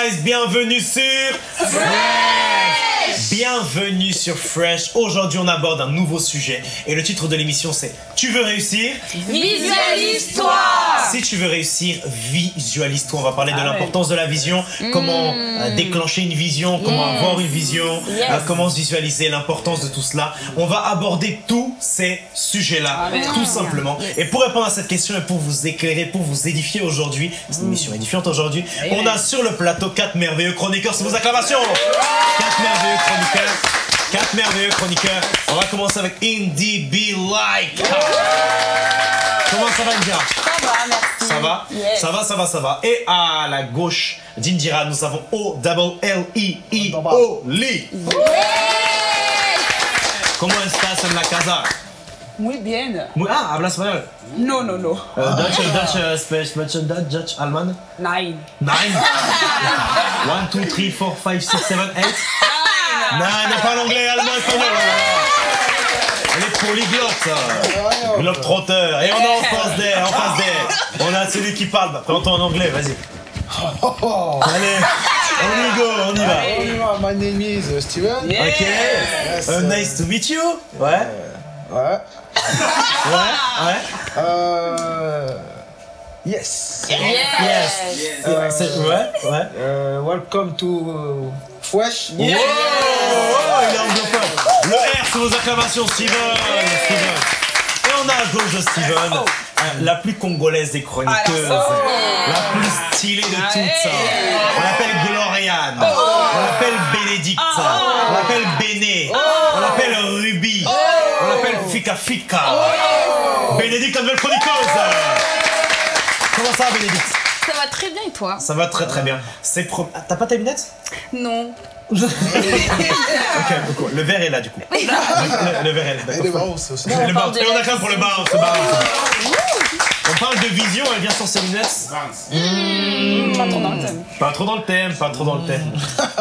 guys, bienvenue sur Fresh. Bienvenue sur Fresh. Aujourd'hui on aborde un nouveau sujet et le titre de l'émission c'est Tu veux réussir? Visualise-toi. Si tu veux réussir, visualise-toi. On va parler de l'importance de la vision, comment déclencher une vision, comment avoir une vision, comment se visualiser, l'importance de tout cela. On va aborder tous ces sujets-là, tout simplement. Et pour répondre à cette question et pour vous éclairer, pour vous édifier aujourd'hui, c'est une émission édifiante aujourd'hui, on a sur le plateau 4 merveilleux chroniqueurs. C'est vos acclamations. 4 merveilleux chroniqueurs. 4 merveilleux chroniqueurs. On va commencer avec Indie Be Like. Comment ça va, Indira? Ça va, merci. Ça va? Yes. Ça va. Et à la gauche d'Indira, nous avons O-double-L-E-E, Oli. ¿Cómo estás en la casa? Muy bien. Habla español. No. Dutch, Allemand? Nine. 9. 1, 2, 3, 4, 5, 6, 7, 8. Non, pas l'anglais, allemand, espagnol. Elle est polyglotte. Globe-trotteur. Et on a en face d'elle, on a celui qui parle. Bah, présente-toi en anglais, vas-y. Allez, on y va. My name is Steven. Ok. Yes. Nice to meet you. Ouais. Yes. Yes. Welcome to Fresh. Yeah. Oh, il est anglophone. Le R, c'est vos acclamations, Steven. Et on a à gauche de Steven, la plus congolaise des chroniqueuses, la plus stylée de toutes. On l'appelle Gloriane, on l'appelle Bénédicte, on l'appelle Béné, on l'appelle Ruby, on l'appelle Fika Fika. Bénédicte, la nouvelle chroniqueuse. Comment ça va, Bénédicte? Ça va très bien et toi? Ça va très bien. T'as pas tes lunettes? Non. Ok, le verre est là du coup. Le verre est là, Et d'accord. les bounce aussi. Et on acclame pour le bounce. On parle de vision, elle vient sur ses lunettes. Pas trop dans le thème. Pas trop dans le thème. Pas trop dans le thème.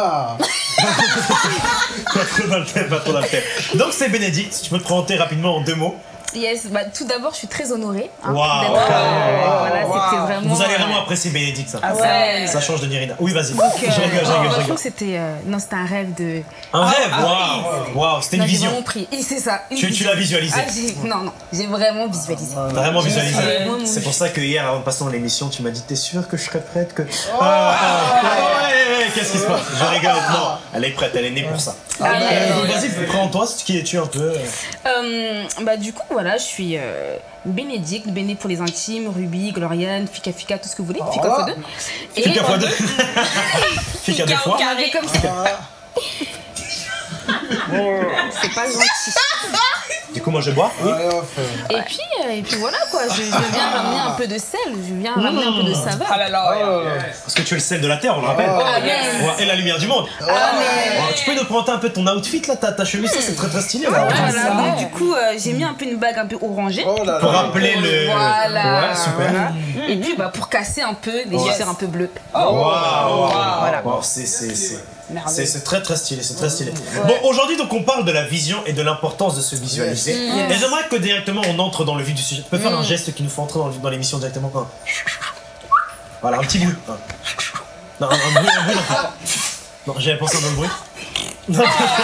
Donc c'est Bénédicte, si tu peux te présenter rapidement en 2 mots. Yes, bah, tout d'abord, je suis très honorée. Wow. Voilà, c'était vraiment. Vous allez vraiment apprécier Bénédicte, ça. Ouais. Ça change de Nirina. Oui, vas-y. Je rigole. trouve que c'était un rêve de. Un rêve, waouh, c'était une Non, j'ai vision. vraiment pris. Et c'est ça. Tu l'as visualisé. Non, j'ai vraiment visualisé. T'as vraiment visualisé. Vraiment. C'est pour ça que hier, avant de passer dans l'émission, tu m'as dit t'es sûr que je serais prête que. Qu'est-ce qui se passe? Je rigole. Non, elle est prête, elle est née pour ça. Vas-y, présente-toi, qui es-tu un peu? Bah du coup voilà, je suis Bénédicte, Béné pour les intimes, Ruby, Gloriane, Fika Fika, tout ce que vous voulez, Fika x2. Fika x2. Fika 2 fois. On avait comme ça. C'est pas gentil. Du coup, moi je bois. Oui. Et puis voilà quoi, je viens ramener un peu de sel, je viens ramener un peu de saveur. Ah là là. Parce que tu es le sel de la terre, on le rappelle. Et la lumière du monde. Tu peux nous présenter un peu ton outfit là, ta chemise, ça c'est très stylé là. Voilà, donc du coup j'ai mis un peu une bague un peu orangée. Pour rappeler le. Voilà. Ouais, super. Voilà. Et puis bah pour casser un peu les chaussures un peu bleues. Voilà. C'est très stylé, c'est très stylé. Bon, aujourd'hui donc on parle de la vision et de l'importance de se visualiser. Et j'aimerais que directement on entre dans le vif du sujet. Tu peux faire un geste qui nous fait entrer dans l'émission directement. Voilà, un petit bruit. Non, un bruit. Non, j'avais pensé à un bruit. Non.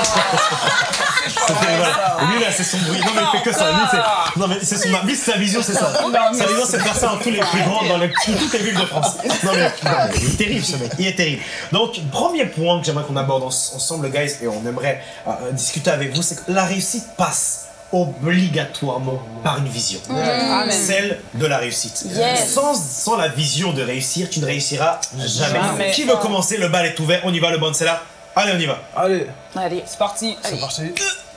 Lui là c'est son bruit. Non mais il fait que ça. Lui c'est sa vision, c'est ça. Sa vision c'est de faire ça en tous les plus grands dans toutes les villes de France. Non mais il est terrible ce mec. Il est terrible. Donc premier point que j'aimerais qu'on aborde ensemble guys et on aimerait discuter avec vous, c'est que la réussite passe obligatoirement par une vision. Celle de la réussite. Sans la vision de réussir, tu ne réussiras jamais. Qui veut commencer? Le bal est ouvert, on y va, le bon c'est là. Allez, on y va. Allez, C'est parti. c'est parti.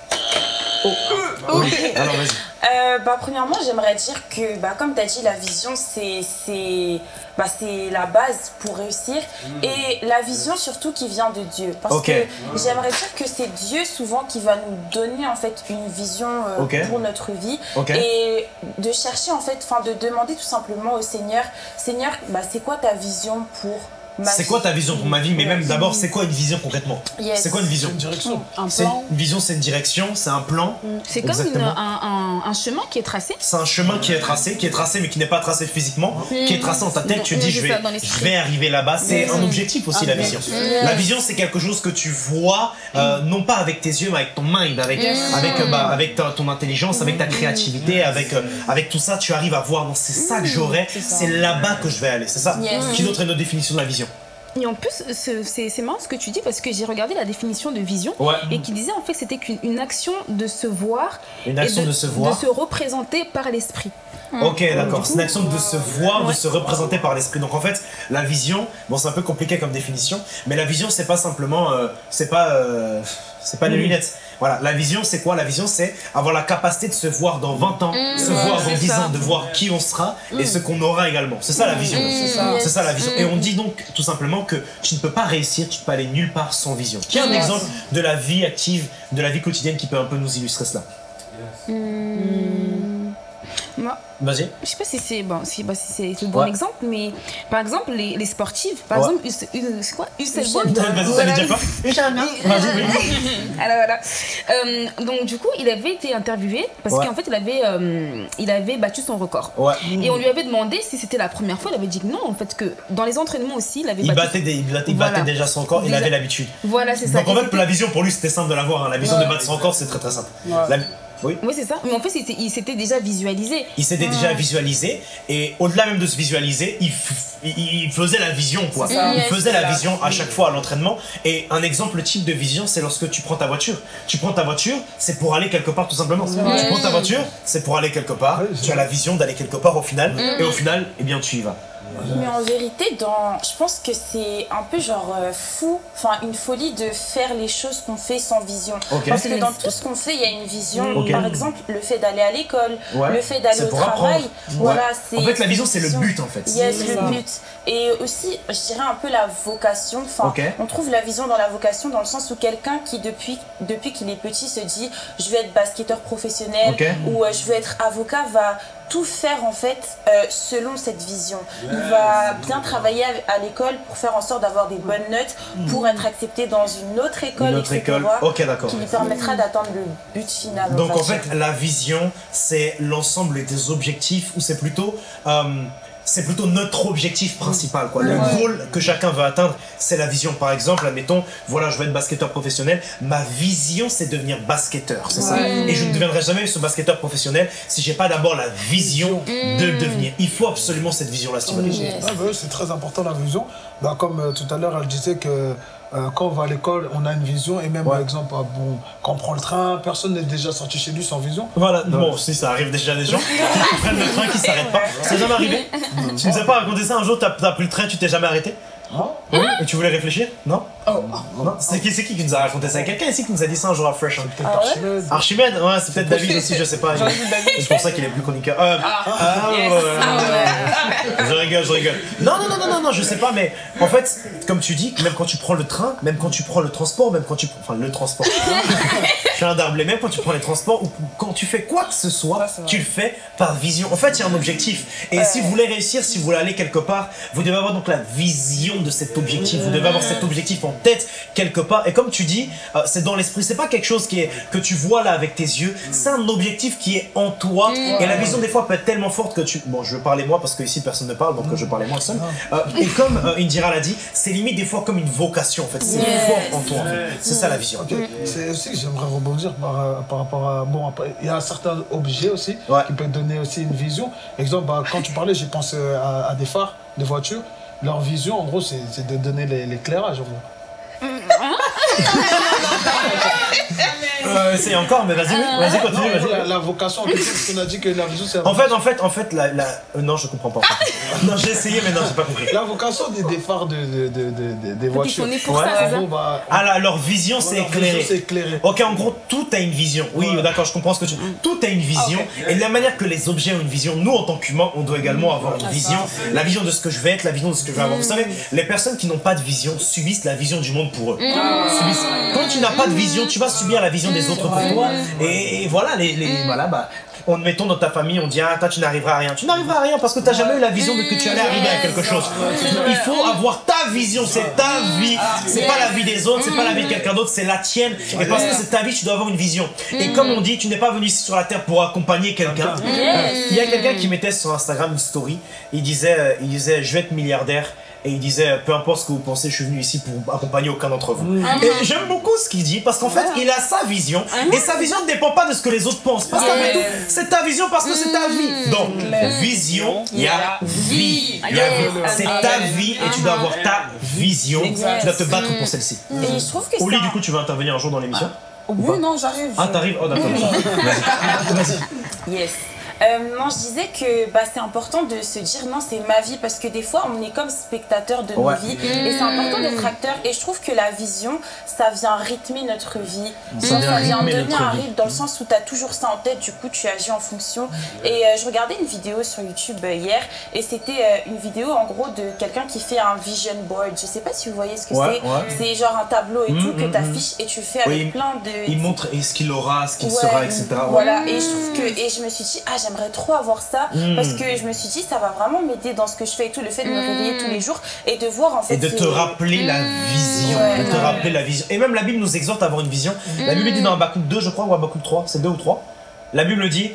Alors vas-y. Premièrement, j'aimerais dire que, comme tu as dit, la vision, c'est la base pour réussir. Et la vision, surtout, qui vient de Dieu. Parce que j'aimerais dire que c'est Dieu, souvent, qui va nous donner, en fait, une vision pour notre vie. Et de chercher, en fait, de demander tout simplement au Seigneur, c'est quoi ta vision pour C'est quoi ta vision pour ma vie? Mais même d'abord, c'est quoi une vision concrètement? C'est quoi une vision? Une direction. Un plan. Une vision, c'est une direction, c'est un plan. C'est comme un chemin qui est tracé. C'est un chemin qui est tracé mais qui n'est pas tracé physiquement, qui est tracé dans ta tête. Tu dis, je vais arriver là-bas. C'est un objectif aussi, la vision. La vision, c'est quelque chose que tu vois, non pas avec tes yeux, mais avec ton mind, avec ton intelligence, avec ta créativité, avec tout ça, tu arrives à voir. Non, c'est ça que j'aurai, c'est là-bas que je vais aller. C'est ça. Qui d'autre est notre définition de la vision? Et en plus, c'est marrant ce que tu dis parce que j'ai regardé la définition de vision et qui disait en fait que c'était qu'une action de se voir, de se représenter par l'esprit. Ok, d'accord. C'est une action de se voir, de se représenter par l'esprit. Donc en fait, la vision, bon, c'est un peu compliqué comme définition, mais la vision, c'est pas simplement, c'est pas les lunettes. Voilà, la vision, c'est quoi? La vision, c'est avoir la capacité de se voir dans 20 ans, se voir dans 10 ans, de voir qui on sera et ce qu'on aura également. C'est ça la vision. C'est ça la vision. Et on dit donc tout simplement que tu ne peux pas réussir, tu ne peux pas aller nulle part sans vision. Qui a un exemple de la vie active, de la vie quotidienne qui peut un peu nous illustrer cela? Moi, vas-y. je sais pas si c'est le bon exemple, mais par exemple les sportifs, par exemple c'est quoi? Usain Bolt. Vas-y, ça veut dire quoi? Alors voilà. Donc du coup, il avait été interviewé parce qu'en fait il avait battu son record. Et on lui avait demandé si c'était la première fois. Il avait dit que non, en fait que dans les entraînements aussi, il battait déjà son record. Il avait l'habitude. Voilà, c'est ça. Donc en fait, la vision pour lui, c'était simple de l'avoir. La vision de battre son record, c'est très très simple. Oui, c'est ça. Mais en fait, il s'était déjà visualisé. Il s'était déjà visualisé et au-delà même de se visualiser, il faisait la vision quoi. Il faisait la vision à chaque fois à l'entraînement. Et un exemple type de vision, c'est lorsque tu prends ta voiture. Tu prends ta voiture, c'est pour aller quelque part tout simplement. Tu prends ta voiture, c'est pour aller quelque part. Tu as la vision d'aller quelque part au final. Et au final, eh bien tu y vas. Mais en vérité, je pense que c'est un peu genre fou, enfin une folie de faire les choses qu'on fait sans vision. Parce que dans tout ce qu'on fait, il y a une vision. Par exemple, le fait d'aller à l'école, le fait d'aller au travail. Voilà, en fait, la vision, c'est le but en fait. Yes, le but. Et aussi, je dirais un peu la vocation. Enfin, on trouve la vision dans la vocation dans le sens où quelqu'un qui, depuis qu'il est petit, se dit « je veux être basketteur professionnel » ou « je veux être avocat » va tout faire en fait selon cette vision. Il va bien travailler à l'école pour faire en sorte d'avoir des bonnes notes pour être accepté dans une autre école, etc. Qui lui permettra d'atteindre le but final. Donc en fait, la vision, c'est l'ensemble des objectifs ou c'est plutôt notre objectif principal quoi. Le goal que chacun veut atteindre, c'est la vision. Par exemple, admettons, voilà, je veux être basketteur professionnel, ma vision c'est devenir basketteur, c'est ça. Et je ne deviendrai jamais ce basketteur professionnel si j'ai pas d'abord la vision de le devenir. Il faut absolument cette vision là, Steven. C'est très important la vision. Comme tout à l'heure elle disait que quand on va à l'école, on a une vision et même par exemple, quand on prend le train, personne n'est déjà sorti chez lui sans vision. Voilà, bon, si ça arrive déjà des gens qui prennent le train qui s'arrêtent pas. Ça t'est jamais arrivé? Tu nous as pas raconté ça un jour, t'as pris le train, tu t'es jamais arrêté? Oui. Et tu voulais réfléchir? Non? Non. C'est qui nous a raconté ça? Quelqu'un ici qui nous a dit ça un jour à Fresh? C'est peut-être Archimède. Archimède? Ouais, c'est peut-être David aussi, je sais pas. C'est pour ça qu'il est plus chroniqueur. Je rigole. Non, je sais pas, mais en fait, comme tu dis, même quand tu prends le train, même quand tu prends le transport, le transport. Je suis un darblé, même quand tu prends les transports ou quand tu fais quoi que ce soit, tu le fais par vision. En fait, il y a un objectif. Et si vous voulez réussir, si vous voulez aller quelque part, vous devez avoir donc la vision de cet objectif. Vous devez avoir cet objectif en tête quelque part. Et comme tu dis, c'est dans l'esprit. C'est pas quelque chose que tu vois là avec tes yeux. C'est un objectif qui est en toi. Et la vision des fois peut être tellement forte que tu... Bon, je veux parler moi parce que ici personne ne parle, donc je parlais moi seul. Et comme Indira l'a dit, c'est limite des fois comme une vocation en fait. C'est fort en toi. En fait. C'est ça la vision. C'est aussi que j'aimerais rebondir par rapport à... Bon, il y a certains objets aussi qui peuvent donner aussi une vision. Exemple, quand tu parlais, j'ai pensé à des phares de voitures. Leur vision, en gros, c'est de donner l'éclairage, en gros. Essaye encore, mais vas-y, continue, vas-y. La vocation, on a dit que la vision, c'est... En fait, non, je comprends pas. Non, j'ai essayé, mais non, j'ai pas compris. La vocation des phares des voitures. Ils sont nés pour ça, leur vision, c'est éclairé. Ok, en gros, tout a une vision. Oui, d'accord, je comprends ce que tu... Tout a une vision. Et de la manière que les objets ont une vision, nous, en tant qu'humains, on doit également avoir une vision. La vision de ce que je vais être, la vision de ce que je vais avoir. Vous savez, les personnes qui n'ont pas de vision subissent la vision du monde pour eux. Quand tu n'as pas de vision, tu vas subir la vision des autres pour toi. Et voilà, mettons dans ta famille, on dit ah, toi tu n'arriveras à rien. Tu n'arriveras à rien parce que tu n'as jamais eu la vision de que tu allais arriver à quelque chose. Il faut avoir ta vision, c'est ta vie. C'est pas la vie des autres, c'est pas la vie de quelqu'un d'autre, c'est la tienne. Et parce que c'est ta vie, tu dois avoir une vision. Et comme on dit, tu n'es pas venu ici sur la terre pour accompagner quelqu'un. Il y a quelqu'un qui mettait sur Instagram une story, il disait je vais être milliardaire. Et il disait, peu importe ce que vous pensez, je suis venu ici pour accompagner aucun d'entre vous. Et j'aime beaucoup ce qu'il dit, parce qu'en fait, il a sa vision. Et sa vision ne dépend pas de ce que les autres pensent. Parce qu'après tout, c'est ta vision parce que c'est ta vie. Donc, vision, il y a vie. C'est ta vie et tu dois avoir ta vision. Tu dois te battre pour celle-ci. Et je trouve que Oli, du coup, tu vas intervenir un jour dans l'émission? Oui, non, j'arrive. Ah, t'arrives? Oh, d'accord. Vas-y. Yes. Non, je disais que c'est important de se dire non, c'est ma vie, parce que des fois on est comme spectateur de nos vies et c'est important d'être acteur. Et je trouve que la vision, ça vient rythmer notre vie, ça vient devenir un rythme dans le sens où tu as toujours ça en tête, du coup tu agis en fonction. Et je regardais une vidéo sur YouTube hier et c'était une vidéo en gros de quelqu'un qui fait un vision board. Je sais pas si vous voyez ce que c'est. C'est genre un tableau et tout que tu affiches et tu fais avec plein de. Il montre ce qu'il aura, ce qu'il sera, etc. Voilà, et je trouve que. Et je me suis dit, j'aimerais trop avoir ça parce que je me suis dit ça va vraiment m'aider dans ce que je fais et tout, le fait de me réveiller tous les jours et de voir en fait. Et de te rappeler la vision, de te rappeler la vision. Et même la Bible nous exhorte à avoir une vision. La Bible dit dans Habakkuk 2, je crois, ou Habakkuk 3, c'est 2 ou 3. La Bible dit,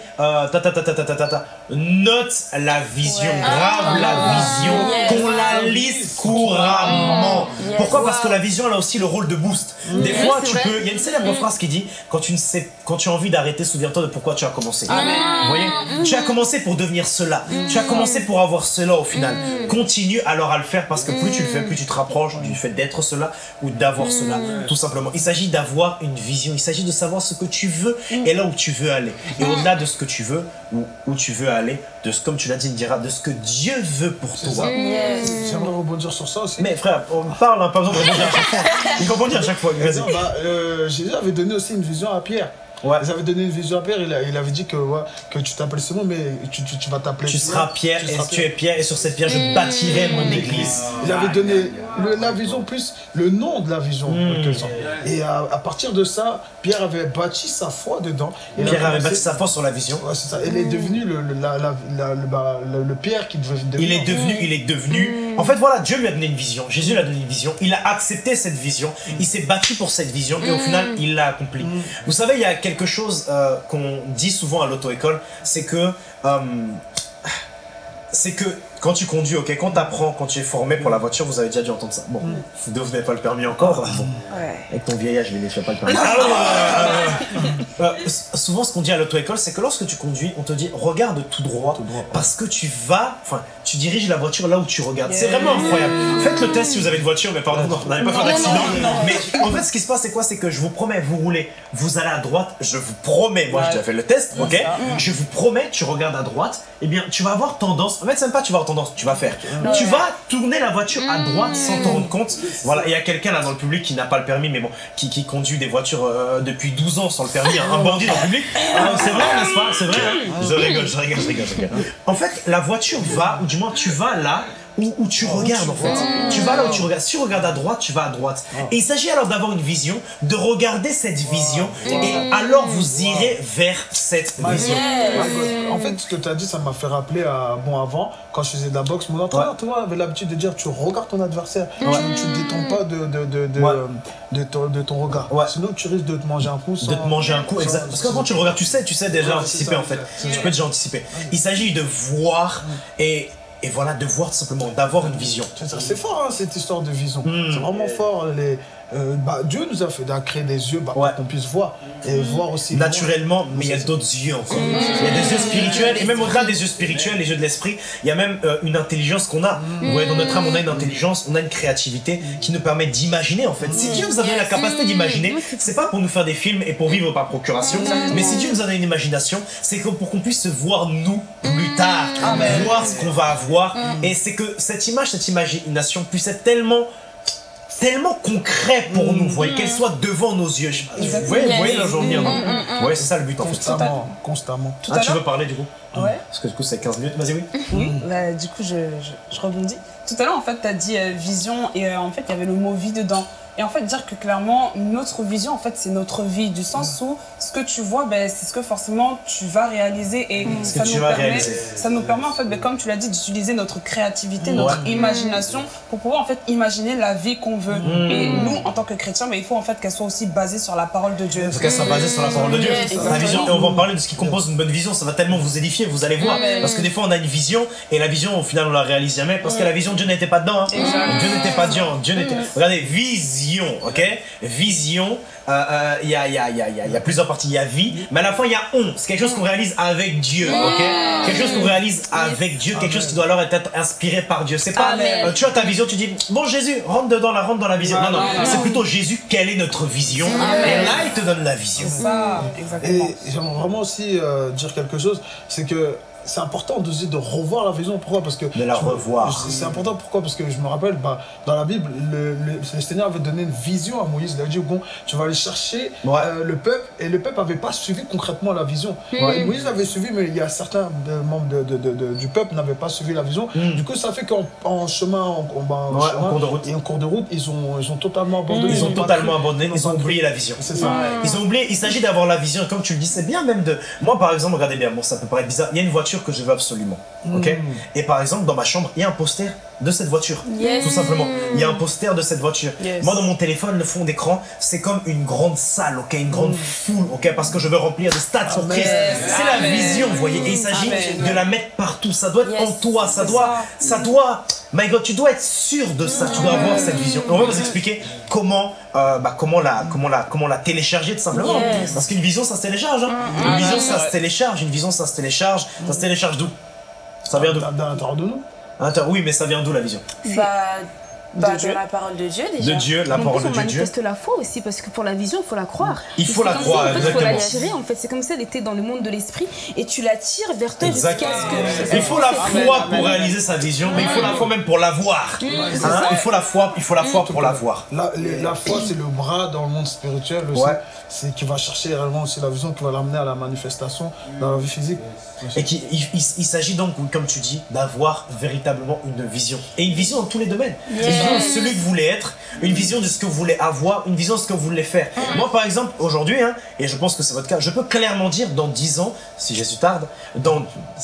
note la vision, grave la vision, qu'on la lise couramment. Pourquoi? Parce que la vision, elle a aussi le rôle de boost. Des fois, il y a une célèbre phrase qui dit, quand tu as envie d'arrêter, souviens-toi de pourquoi tu as commencé. Vous voyez? Tu as commencé pour devenir cela. Tu as commencé pour avoir cela au final. Continue alors à le faire parce que plus tu le fais, plus tu te rapproches du fait d'être cela ou d'avoir cela. Tout simplement. Il s'agit d'avoir une vision. Il s'agit de savoir ce que tu veux et là où tu veux aller. Et au-delà de ce que tu veux, où tu veux aller, comme tu l'as dit, Indira, de ce que Dieu veut pour toi. J'aimerais rebondir sur ça aussi. Mais frère, on parle, pas besoin de rebondir à chaque fois. Il rebondit à chaque fois. Jésus avait donné aussi une vision à Pierre. Ils avaient donné une vision à Pierre, il avait dit que tu t'appelles Simon, mais tu vas t'appeler Pierre. Tu seras Pierre, tu es Pierre, et sur cette pierre, je bâtirai mon église. Il avait donné la vision plus le nom de la vision. Et à partir de ça, Pierre avait bâti sa foi dedans. Pierre avait bâti sa foi sur la vision. Ouais, c'est ça. Il est devenu le Pierre qui devait devenir. Il est devenu. En fait, voilà, Dieu lui a donné une vision. Jésus lui a donné une vision. Il a accepté cette vision. Il s'est battu pour cette vision et au final, il l'a accompli. Vous savez, il y a quelque chose qu'on dit souvent à l'auto-école, c'est que quand tu conduis, quand tu apprends, quand tu es formé pour la voiture, vous avez déjà dû entendre ça. Bon, vous n'avez pas le permis encore. Bon. Avec ton vieillage, je n'ai pas le permis. Souvent, ce qu'on dit à l'auto-école, c'est que lorsque tu conduis, on te dit regarde tout droit, parce que tu diriges la voiture là où tu regardes. C'est vraiment incroyable. Faites le test si vous avez une voiture, mais pardon, vous n'allez pas faire d'accident. Mais en fait, ce qui se passe, c'est quoi? C'est que je vous promets, vous roulez, vous allez à droite, je vous promets, moi j'ai déjà fait le test, je vous promets, tu regardes à droite, et bien tu vas avoir tendance, en fait, c'est même pas tu vas avoir tendance, tu vas faire. Tu vas tourner la voiture à droite sans t'en rendre compte. Voilà, il y a quelqu'un là dans le public qui n'a pas le permis, mais bon, qui conduit des voitures depuis 12 ans sans le permis, un bandit dans le public. C'est vrai, n'est-ce pas? C'est vrai, hein? Je rigole. En fait, la voiture va, ou du moins tu vas là où tu regardes en fait. Tu vas là où tu regardes. Si tu regardes à droite, tu vas à droite. Et il s'agit alors d'avoir une vision, de regarder cette vision, et alors vous irez vers cette vision. En fait, ce que tu as dit, ça m'a fait rappeler avant, quand je faisais de la boxe, mon entraîneur, toi, avait l'habitude de dire tu regardes ton adversaire, tu ne détends pas de ton regard. Sinon, tu risques de te manger un coup. De te manger un coup, exact. Parce que quand tu le regardes, tu sais déjà anticiper en fait. Tu peux déjà anticiper. Il s'agit de voir et voilà, de voir tout simplement, d'avoir une vision. C'est fort, hein, cette histoire de vision. C'est vraiment fort. Dieu nous a créé des yeux pour qu'on puisse voir. Et voir aussi. Naturellement, mais il y a d'autres yeux encore. Il y a des yeux spirituels, et même au-delà des yeux spirituels, les yeux de l'esprit, il y a même une intelligence qu'on a. Vous voyez, dans notre âme, on a une intelligence, on a une créativité qui nous permet d'imaginer en fait. Si Dieu nous a donné la capacité d'imaginer, c'est pas pour nous faire des films et pour vivre par procuration, mais si Dieu nous a donné une imagination, c'est pour qu'on puisse se voir nous plus tard, voir ce qu'on va avoir. Et c'est que cette imagination puisse être tellement concret pour nous, vous voyez, qu'elle soit devant nos yeux. Vous voyez là, j'en viens. Ouais, c'est ça le but en fait. Constamment. Tu veux parler du coup? Parce que du coup, c'est 15 minutes, vas-y, oui. Oui, du coup, je rebondis. Tout à l'heure, en fait, tu as dit vision et en fait, il y avait le mot vie dedans. Et en fait, dire que clairement, notre vision, en fait, c'est notre vie, du sens où ce que tu vois, ben, c'est ce que forcément tu vas réaliser. Et ça nous permet, en fait, ben, comme tu l'as dit, d'utiliser notre créativité, notre imagination pour pouvoir, en fait, imaginer la vie qu'on veut. Et nous, en tant que chrétiens, ben, il faut, en fait, qu'elle soit aussi basée sur la parole de Dieu. Il faut qu'elle soit basée sur la parole de Dieu. La vision, et on va en parler de ce qui compose une bonne vision, ça va tellement vous édifier, vous allez voir. Parce que des fois, on a une vision, et la vision, au final, on la réalise jamais, parce que la vision, Dieu n'était pas dedans. Hein. Dieu n'était pas dedans. Dieu n'était... Regardez, vision, ok? Vision, il y a plusieurs parties. Il y a vie, mais à la fin, il y a on. C'est quelque chose qu'on réalise avec Dieu, ok? Quelque chose qu'on réalise avec Dieu, quelque chose qui doit alors être inspiré par Dieu. C'est pas, tu as ta vision, tu dis, bon Jésus, rentre dans la vision. Non, c'est plutôt Jésus, quelle est notre vision? Et là, il te donne la vision. C'est ça, exactement. Et j'aimerais vraiment aussi dire quelque chose, c'est que c'est important de revoir la vision. Pourquoi? Parce que de la revoir. C'est important. Pourquoi? Parce que je me rappelle, dans la Bible, le Seigneur avait donné une vision à Moïse. Il a dit, bon, tu vas aller chercher le peuple. Et le peuple n'avait pas suivi concrètement la vision. Et Moïse l'avait suivi, mais il y a certains membres du peuple n'avaient pas suivi la vision. Du coup, ça fait qu'en chemin, en cours de route, ils ont totalement abandonné. Ils ont oublié la vision. C'est ça. Ils ont oublié, il s'agit d'avoir la vision. Comme tu le dis, c'est bien même de... Moi, par exemple, regardez bien, bon, ça peut paraître bizarre. Il y a une voiture que je veux absolument, ok? Et par exemple, dans ma chambre, il y a un poster de cette voiture, tout simplement. Il y a un poster de cette voiture. Moi, dans mon téléphone, le fond d'écran, c'est comme une grande salle, ok? Une grande foule, ok? Parce que je veux remplir de stades sur Christ. C'est la vision, vous voyez? Et il s'agit de la mettre partout. Ça doit être en toi. Ça doit... My God, tu dois être sûr de ça. Tu dois avoir cette vision. On va vous expliquer comment la télécharger, tout simplement. Parce qu'une vision, ça se télécharge. Hein. Une vision, ça se télécharge. Une vision, ça se télécharge. Ça se télécharge d'où? Ça vient d'où? D'intérieur de nous. Oui, mais ça vient d'où la vision? De la parole de Dieu déjà. De Dieu, la parole de Dieu. On manifeste la foi aussi, parce que pour la vision, il faut la croire. Il faut la croire, exactement. Il faut l'attirer, en fait. C'est comme ça, elle était dans le monde de l'esprit et tu l'attires vers toi jusqu'à ce que... Il faut la foi pour réaliser sa vision, mais il faut la foi même pour l'avoir. Il faut la foi pour l'avoir. La foi, c'est le bras dans le monde spirituel aussi. C'est qui va chercher réellement aussi la vision, qui va l'amener à la manifestation dans la vie physique. Et il s'agit donc, comme tu dis, d'avoir véritablement une vision. Et une vision dans tous les domaines. Une vision de celui que vous voulez être, une vision de ce que vous voulez avoir, une vision de ce que vous voulez faire. Moi, par exemple, aujourd'hui, et je pense que c'est votre cas, je peux clairement dire dans 10 ans, si Jésus tarde, dans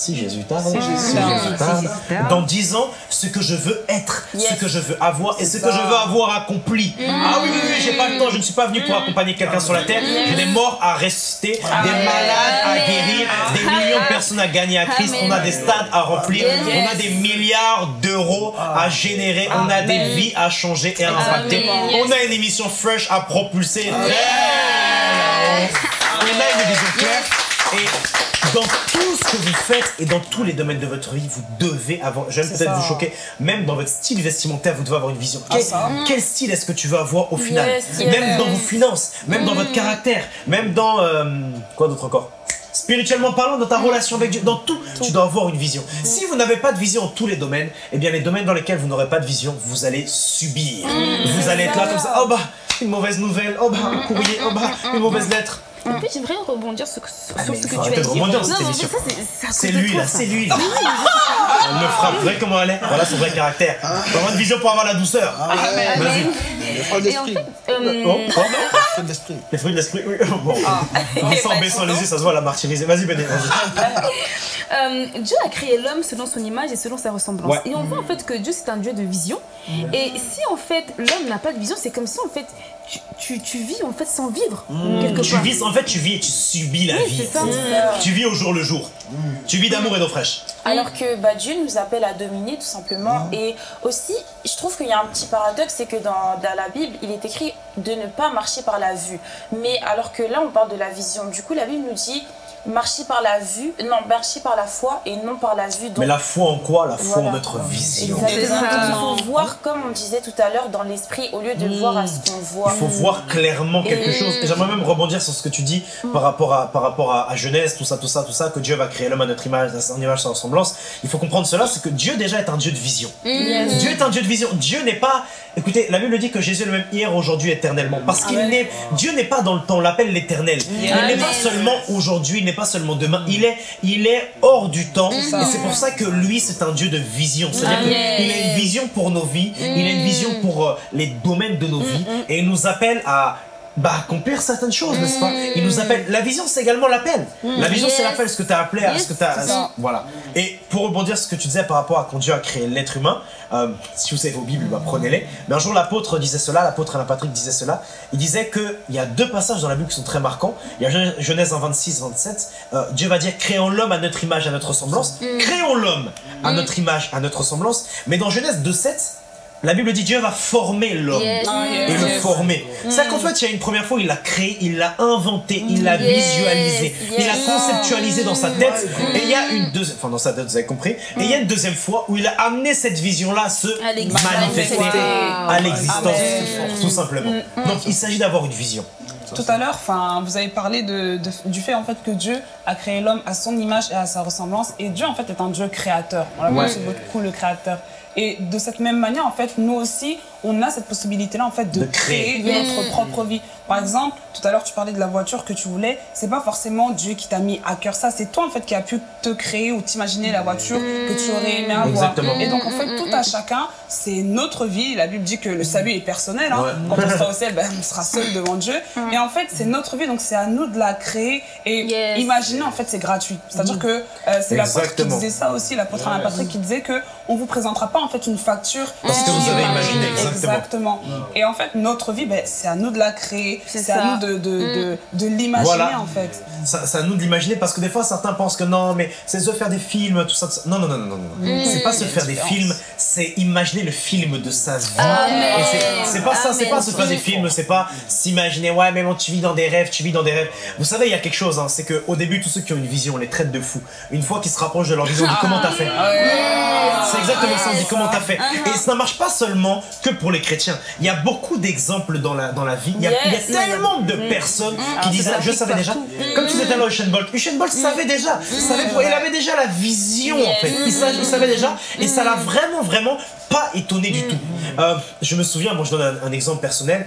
10 ans, ce que je veux être, ce que je veux avoir et ce que je veux avoir accompli. Ah oui, j'ai pas le temps, je ne suis pas venu pour accompagner quelqu'un sur la terre. J'ai des morts à rester, des malades à guérir, des millions de personnes à gagner à Christ. On a des stades à remplir, on a des milliards d'euros à générer, on a des vies à changer et à impacter. On a une émission fresh à propulser. On a une vision claire. Et dans tout ce que vous faites et dans tous les domaines de votre vie, vous devez avoir, j'aime peut-être vous choquer, même dans votre style vestimentaire, vous devez avoir une vision. Quel style est-ce que tu veux avoir au final? Même dans vos finances, même dans votre caractère, même dans... quoi d'autre encore? Spirituellement parlant, dans ta relation avec Dieu, dans tout, tu dois avoir une vision. Si vous n'avez pas de vision dans tous les domaines, eh bien les domaines dans lesquels vous n'aurez pas de vision, vous allez subir. Vous allez être là comme ça, oh bah, une mauvaise nouvelle, oh bah, un courrier, oh bah, une mauvaise lettre. En plus, j'aimerais rebondir sur ce que tu as dit. C'est lui là, c'est lui là. Elle me frappe, vous voyez comment elle est? Voilà son vrai caractère. Faut avoir une vision pour avoir la douceur. Vas-y. Les fruits d'esprit. Les fruits de l'esprit, oui. Bon. En baissant les yeux, ça se voit, la martyrisée. Vas-y, Béné. Dieu a créé l'homme selon son image et selon sa ressemblance. Et on voit en fait que Dieu, c'est un Dieu de vision. Et si en fait l'homme n'a pas de vision, c'est comme si en fait tu vis en fait sans vivre quelque part. En fait, tu vis et tu subis la vie. Tu vis au jour le jour. Tu vis d'amour et d'eau fraîche. Alors que Dieu nous appelle à dominer tout simplement. Et aussi, je trouve qu'il y a un petit paradoxe, c'est que dans la Bible, il est écrit de ne pas marcher par la vue. Mais alors que là, on parle de la vision. Du coup, la Bible nous dit marcher par la vue, non, marcher par la foi et non par la vue. Donc, mais la foi en quoi? La foi en notre vision. Exactement. Il faut voir, comme on disait tout à l'heure, dans l'esprit au lieu de voir à ce qu'on voit. Il faut voir clairement quelque chose. Et j'aimerais même rebondir sur ce que tu dis par rapport à Genèse, tout ça, que Dieu va créer l'homme à notre image, à son image, à sa ressemblance. Il faut comprendre cela, c'est que Dieu déjà est un Dieu de vision. Dieu est un Dieu de vision. Dieu n'est pas... Écoutez, la Bible dit que Jésus est le même hier, aujourd'hui, éternellement. Parce qu'il n'est... Dieu n'est pas dans le temps, on l'appelle l'éternel. Il n'est pas seulement aujourd'hui, n'est pas seulement demain, il est hors du temps. Et c'est pour ça que lui, c'est un Dieu de vision. C'est-à-dire qu'il a une vision pour nos vies, il a une vision pour les domaines de nos vies, et il nous appelle à accomplir certaines choses, n'est-ce pas? Il nous appelle. La vision, c'est également l'appel. La vision, c'est l'appel, ce que tu as appelé à ce que tu as. Voilà. Et pour rebondir sur ce que tu disais par rapport à quand Dieu a créé l'être humain, si vous avez vos Bibles, prenez-les. Mais un jour, l'apôtre disait cela, l'apôtre Alain Patrick disait cela. Il disait qu'il y a 2 passages dans la Bible qui sont très marquants. Il y a Genèse 26-27. Dieu va dire créons l'homme à notre image, à notre ressemblance. Créons l'homme à notre image, à notre ressemblance. Mais dans Genèse 2-7, la Bible dit Dieu va former l'homme et le former. C'est-à-dire qu'en fait, il y a une première fois, il l'a créé, il l'a inventé, il l'a visualisé, il l'a conceptualisé dans sa tête. Et il y a une deuxième, enfin dans sa tête, vous avez compris. Et il y a une deuxième fois où il a amené cette vision-là à se manifester à l'existence, tout simplement. Donc il s'agit d'avoir une vision. Tout à l'heure, vous avez parlé du fait en fait que Dieu a créé l'homme à son image et à sa ressemblance. Et Dieu en fait est un Dieu créateur. On l'a vu, c'est beaucoup le créateur. Et de cette même manière, en fait, nous aussi, on a cette possibilité-là, en fait, de créer notre propre vie. Par exemple, tout à l'heure, tu parlais de la voiture que tu voulais. C'est pas forcément Dieu qui t'a mis à cœur ça. C'est toi, en fait, qui a pu te créer ou t'imaginer la voiture que tu aurais aimé avoir. Exactement. Et donc, en fait, tout à chacun, c'est notre vie. La Bible dit que le salut est personnel. Hein. Quand on sera au ciel, on sera seul devant Dieu. Et en fait, c'est notre vie. Donc, c'est à nous de la créer. Et imaginer, en fait, c'est gratuit. C'est-à-dire que c'est l'apôtre qui disait ça aussi, l'apôtre Alain Patrick, qui disait que on vous présentera pas en fait une facture parce que vous avez imaginé. Exactement. Et en fait notre vie, c'est à nous de la créer, c'est à nous de l'imaginer en fait. C'est à nous de l'imaginer parce que des fois certains pensent que non mais c'est se faire des films tout ça. Non. C'est pas se faire des films, c'est imaginer le film de sa vie. C'est pas ça, c'est pas se faire des films, c'est pas s'imaginer ouais mais bon tu vis dans des rêves, Vous savez il y a quelque chose, c'est que au début tous ceux qui ont une vision on les traite de fous. Une fois qu'ils se rapprochent de leur vision, on dit comment t'as fait. C'est exactement ça, on dit comment t'as fait. Et ça ne marche pas seulement que pour les chrétiens. Il y a beaucoup d'exemples dans la vie. Il y a tellement de personnes qui disent je savais déjà. Comme tu disais tout à l'heure, Usain Bolt savait déjà. Il avait déjà la vision en fait. Il savait déjà. Et ça l'a vraiment pas étonné du tout. Je me souviens, je donne un exemple personnel.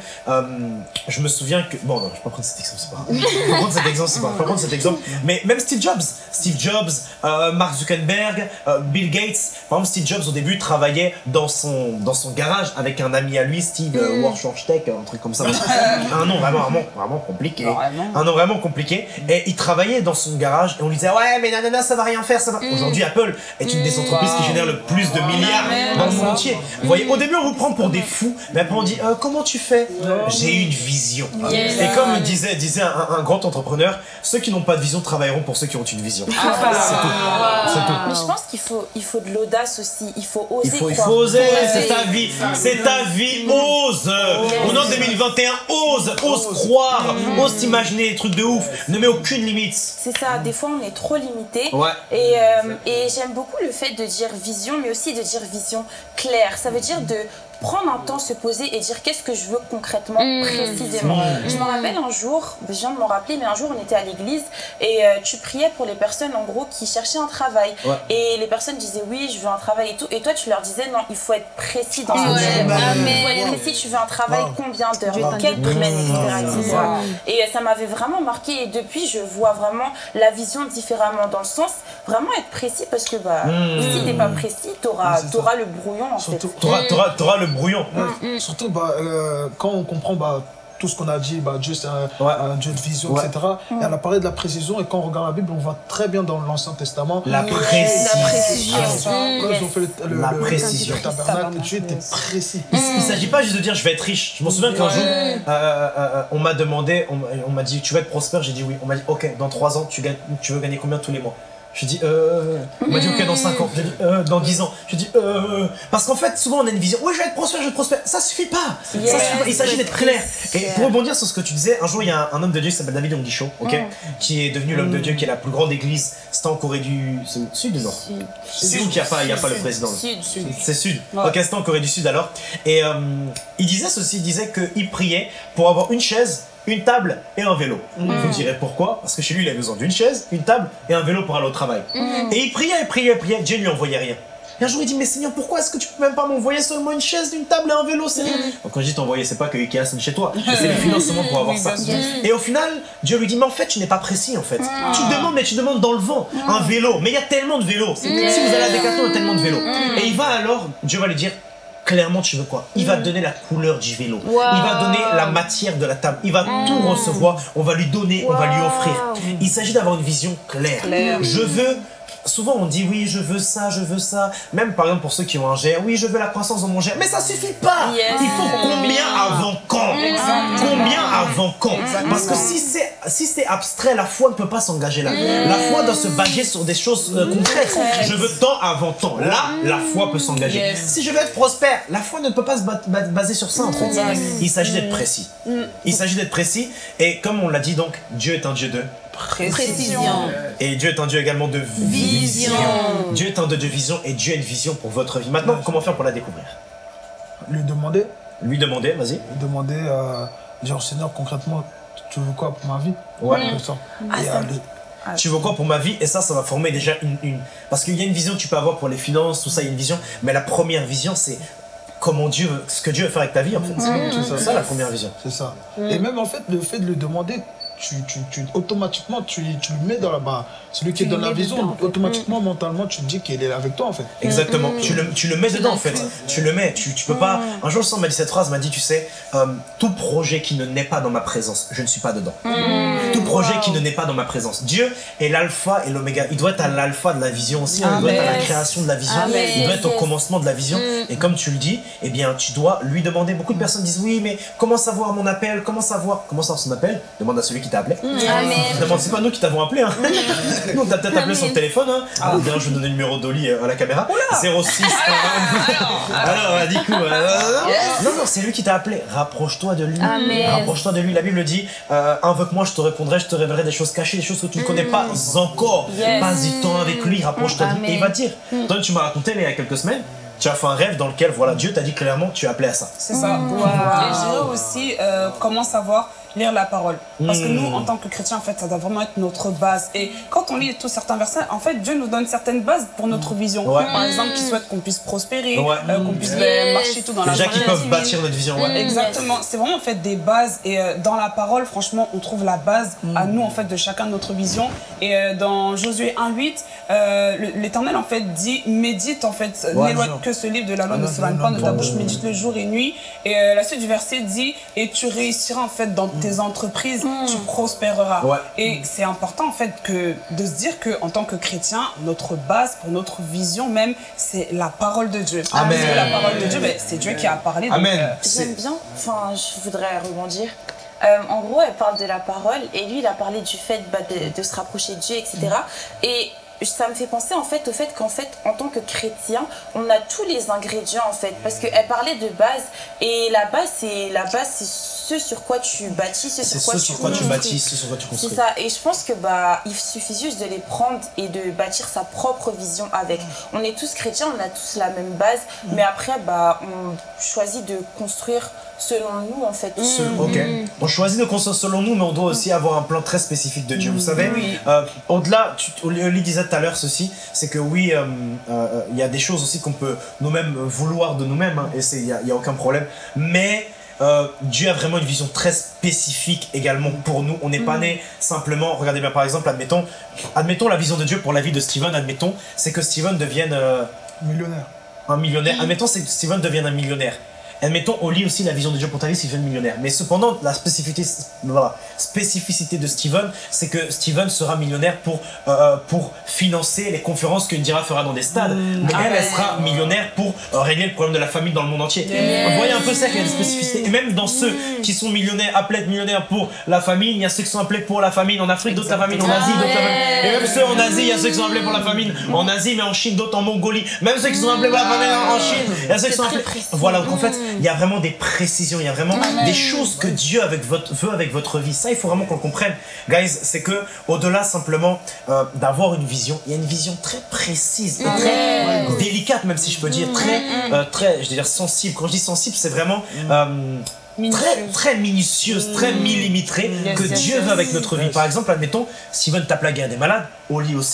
Je me souviens que. Bon, non, je vais pas prendre cet exemple, c'est pas grave. Je vais prendre cet exemple, Mais même Steve Jobs, Mark Zuckerberg, Bill Gates. Par exemple, Steve Jobs au début travaillait dans son garage avec un ami à lui, Steve Warshorchtech, un truc comme ça. Un nom vraiment compliqué. Un nom vraiment compliqué. Et il travaillait dans son garage et on lui disait ouais mais nanana ça va rien faire. Aujourd'hui Apple est une des entreprises qui génère le plus de milliards dans le monde entier. Vous voyez, au début on vous prend pour des fous, mais après on dit comment tu fais? J'ai une vision. Et comme disait un grand entrepreneur, ceux qui n'ont pas de vision travailleront pour ceux qui ont une vision. C'est tout. Mais je pense qu'il faut de l'audace aussi. Il faut oser. Il faut oser, c'est ta vie. Ose. On est en 2021, ose croire, ose t'imaginer des trucs de ouf. Ne mets aucune limite. C'est ça, des fois on est trop limité. Et j'aime beaucoup le fait de dire vision, mais aussi de dire vision claire. Ça veut dire de prendre un temps, se poser et dire qu'est-ce que je veux concrètement, précisément. Je me rappelle un jour, je viens de m'en rappeler, mais un jour on était à l'église et tu priais pour les personnes en gros qui cherchaient un travail. Et les personnes disaient oui, je veux un travail et tout. Et toi tu leur disais non, il faut être précis dans ce que tu veux. Il faut être précis, tu veux un travail combien d'heures, quel domaine, etc. Et ça m'avait vraiment marqué et depuis je vois vraiment la vision différemment dans le sens vraiment être précis parce que si t'es pas précis, t'auras le brouillon en fait. T'auras le brouillon. Surtout quand on comprend tout ce qu'on a dit, Dieu c'est un Dieu de vision, etc. Et on a parlé de la précision et quand on regarde la Bible, on voit très bien dans l'Ancien Testament la précision. Quand ils ont fait le tabernacle, Dieu était précis. Il ne s'agit pas juste de dire je vais être riche. Je m'en souviens qu'un jour, on m'a demandé, on m'a dit tu vas être prospère, j'ai dit oui. On m'a dit ok, dans 3 ans, tu veux gagner combien tous les mois? Je dis on m'a dit ok dans 5 ans, j'ai dit dans 10 ans, je dis parce qu'en fait souvent on a une vision, oui je vais être prospère, ça suffit pas, il s'agit d'être clair. Et pour rebondir sur ce que tu disais, un jour il y a un homme de Dieu qui s'appelle David Yonggi-Cho, qui est devenu l'homme de Dieu, qui est la plus grande église, c'était en Corée du Sud ou Nord? C'est où qu'il n'y a pas le président? C'est Sud. Ok, c'était en Corée du Sud alors. Et il disait ceci, il disait qu'il priait pour avoir une chaise, une table et un vélo. Vous direz pourquoi? Parce que chez lui, il avait besoin d'une chaise, une table et un vélo pour aller au travail. Et il priait, Dieu lui envoyait rien. Et un jour, il dit, mais Seigneur, pourquoi est-ce que tu peux même pas m'envoyer seulement une chaise, une table et un vélo, Seigneur? Donc quand je dis t'envoyer, c'est pas que Ikea sonne chez toi, c'est les financements pour avoir ça. Et au final, Dieu lui dit, mais en fait, tu n'es pas précis, en fait. Tu demandes, mais tu demandes dans le vent, un vélo. Mais il y a tellement de vélos. Si vous allez à Decathlon, il y a tellement de vélos. Et il va alors, Dieu va lui dire, clairement, tu veux quoi? Il va donner la couleur du vélo. Il va donner la matière de la table. Il va tout recevoir. On va lui donner, on va lui offrir. Il s'agit d'avoir une vision claire. Je veux... Souvent on dit oui je veux ça, même par exemple pour ceux qui ont un GR, oui je veux la croissance dans mon GR, mais ça suffit pas. Il faut combien avant quand? Combien avant quand? Parce que si c'est abstrait, la foi ne peut pas s'engager là. La foi doit se baser sur des choses concrètes. Je veux tant avant temps, là la foi peut s'engager. Si je veux être prospère, la foi ne peut pas se baser sur ça en fait. Il s'agit d'être précis. Il s'agit d'être précis et comme on l'a dit donc, Dieu est un Dieu de précision. Et Dieu est un Dieu également de vision. Dieu est un Dieu de vision et Dieu a une vision pour votre vie. Maintenant, comment faire pour la découvrir? Lui demander. Lui demander, vas-y. Lui demander, genre Seigneur, concrètement, tu veux quoi pour ma vie? Tu veux quoi pour ma vie? Et ça va former déjà une... Parce qu'il y a une vision que tu peux avoir pour les finances, tout ça, il y a une vision. Mais la première vision, c'est comment ce que Dieu veut faire avec ta vie en fait. C'est ça la première vision. C'est ça. Et même en fait, le fait de le demander, automatiquement, tu le mets dans la barre. Celui qui est dans la vision, automatiquement, mentalement, tu te dis qu'il est avec toi en fait. Exactement. Tu le mais dedans en fait. Tu le mets. Tu peux pas. Un jour, le sang m'a dit cette phrase, m'a dit, tu sais, tout projet qui ne naît pas dans ma présence, je ne suis pas dedans. Tout projet qui ne naît pas dans ma présence. Dieu est l'alpha et l'oméga. Il doit être à l'alpha de la vision aussi. Il doit être à la création de la vision. Il doit être au commencement de la vision. Et comme tu le dis, eh bien, tu dois lui demander. Beaucoup de personnes disent, oui, mais comment savoir mon appel? Comment savoir son appel? Demande à celui qui t'a appelé. C'est pas nous qui t'avons appelé. Nous, on t'a peut-être appelé sur le téléphone. D'ailleurs, je vais donner le numéro d'Oli à la caméra. 06. Alors, du coup. Non, c'est lui qui t'a appelé. Rapproche-toi de lui. Rapproche-toi de lui. La Bible dit invoque-moi, je te répondrai, je te révélerai des choses cachées, des choses que tu ne connais pas encore. Passe du temps avec lui, rapproche-toi de lui. Et il va te dire. Toi, tu m'as raconté il y a quelques semaines. Tu as fait un rêve dans lequel, voilà, Dieu t'a dit clairement, tu es appelé à ça. C'est ça. Et je dirais aussi comment savoir lire la parole. Parce que nous, en tant que chrétiens, en fait, ça doit vraiment être notre base. Et quand on lit tous certains versets, en fait, Dieu nous donne certaines bases pour notre vision. Par exemple, qu'il souhaite qu'on puisse prospérer, qu'on puisse marcher tout dans la Déjà qui peuvent bâtir notre vision. Exactement. C'est vraiment en fait des bases. Et dans la parole, franchement, on trouve la base à nous, en fait, de chacun de notre vision. Et dans Josué 1:8, l'Éternel, en fait, dit, médite, en fait, n'éloigne que ce livre de la loi, ne s'éloigne pas de ta bouche, médite le jour et nuit. Et la suite du verset dit, et tu réussiras, en fait, dans tes entreprises, tu prospéreras. Et c'est important en fait de se dire que en tant que chrétien, notre base pour notre vision même, c'est la parole de Dieu. Amen. Parce que la parole de Dieu, c'est Dieu qui a parlé. Amen. J'aime bien, enfin je voudrais rebondir. En gros, elle parle de la parole et lui, il a parlé du fait de se rapprocher de Dieu, etc. Et ça me fait penser en fait au fait qu'en fait en tant que chrétien on a tous les ingrédients en fait parce qu'elle parlait de base et la base c'est ce sur quoi tu bâtis, ce sur quoi tu construis. C'est ça et je pense que il suffit juste de les prendre et de bâtir sa propre vision avec. On est tous chrétiens, on a tous la même base mais après on choisit de construire selon nous en fait. On choisit de construire selon nous mais on doit aussi avoir un plan très spécifique de Dieu. Vous savez, au-delà, Oli disait tout à l'heure ceci, c'est que oui, il y a des choses aussi qu'on peut nous-mêmes vouloir de nous-mêmes et il n'y a aucun problème, mais Dieu a vraiment une vision très spécifique également pour nous. On n'est pas né simplement, regardez bien par exemple, admettons la vision de Dieu pour la vie de Steven, admettons, c'est que Steven devienne millionnaire. Un millionnaire, admettons c'est que Steven devienne un millionnaire. Admettons, on lit aussi la vision de Dieu pour ta vie s'il devient millionnaire. Mais cependant, la spécificité de Steven, c'est que Steven sera millionnaire pour financer les conférences que Indira fera dans des stades. Mais elle sera millionnaire pour régler le problème de la famille dans le monde entier. Vous voyez un peu ça qu'il y a des spécificités. Et même dans ceux qui sont millionnaires, appelés à être millionnaires pour la famille, il y a ceux qui sont appelés pour la famille en Afrique, d'autres la famille en Asie, d'autres la famille. Et même ceux en Asie, il y a ceux qui sont appelés pour la famille en Asie, mais en Chine, d'autres en Mongolie. Même ceux qui sont appelés pour la famille en Chine, il y a ceux qui sont appelés. Voilà, donc en fait, il y a vraiment des précisions, il y a vraiment des choses que Dieu veut avec votre vie. Ça, il faut vraiment qu'on le comprenne. Guys, c'est que au-delà simplement d'avoir une vision, il y a une vision très précise, et très délicate, même si je peux dire, très, je veux dire sensible. Quand je dis sensible, c'est vraiment très minutieuse, très millimétrée que Dieu veut avec notre vie. Par exemple, admettons, Steven tape la guerre des malades, au lit aussi.